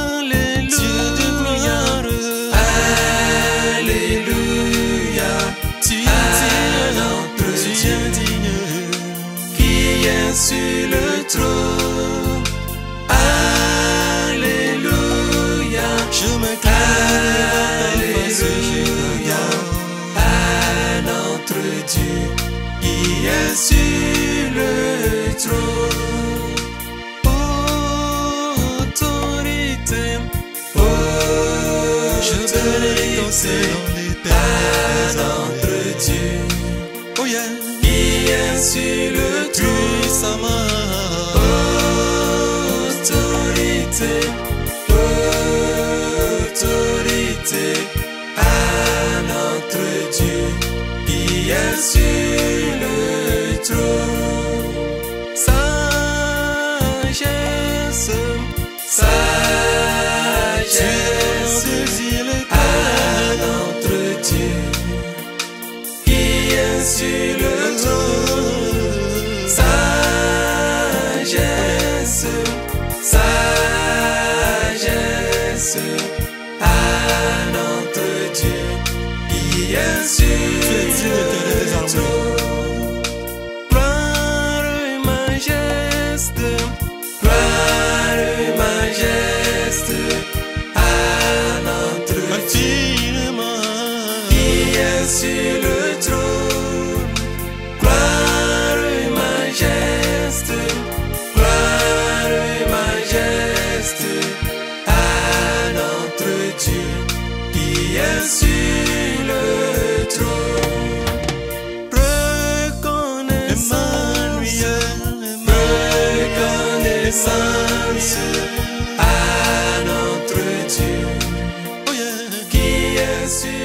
[SPEAKER 1] Alléluia, Alléluia, autorité à notre Dieu,
[SPEAKER 4] Oh yeah,
[SPEAKER 1] qui est sur le trône.
[SPEAKER 4] puissamment.
[SPEAKER 1] Autorité, autorité à notre Dieu, qui est sur le trône.
[SPEAKER 4] Sagesse,
[SPEAKER 1] Sagesse
[SPEAKER 4] désir le
[SPEAKER 1] à notre Dieu, qui est sur le trône. Sagesse, sagesse à notre Dieu, qui est sur le trône.
[SPEAKER 4] gloire et majesté,
[SPEAKER 1] Gloire et majesté à notre Dieu,
[SPEAKER 4] infiniment.
[SPEAKER 1] qui est sur le trône. Gloire et majesté, gloire et majesté à notre Dieu, qui est sur le trône.
[SPEAKER 4] Reconnaissance,
[SPEAKER 1] Reconnaissance à notre Dieu,
[SPEAKER 4] oh yeah,
[SPEAKER 1] qui est sur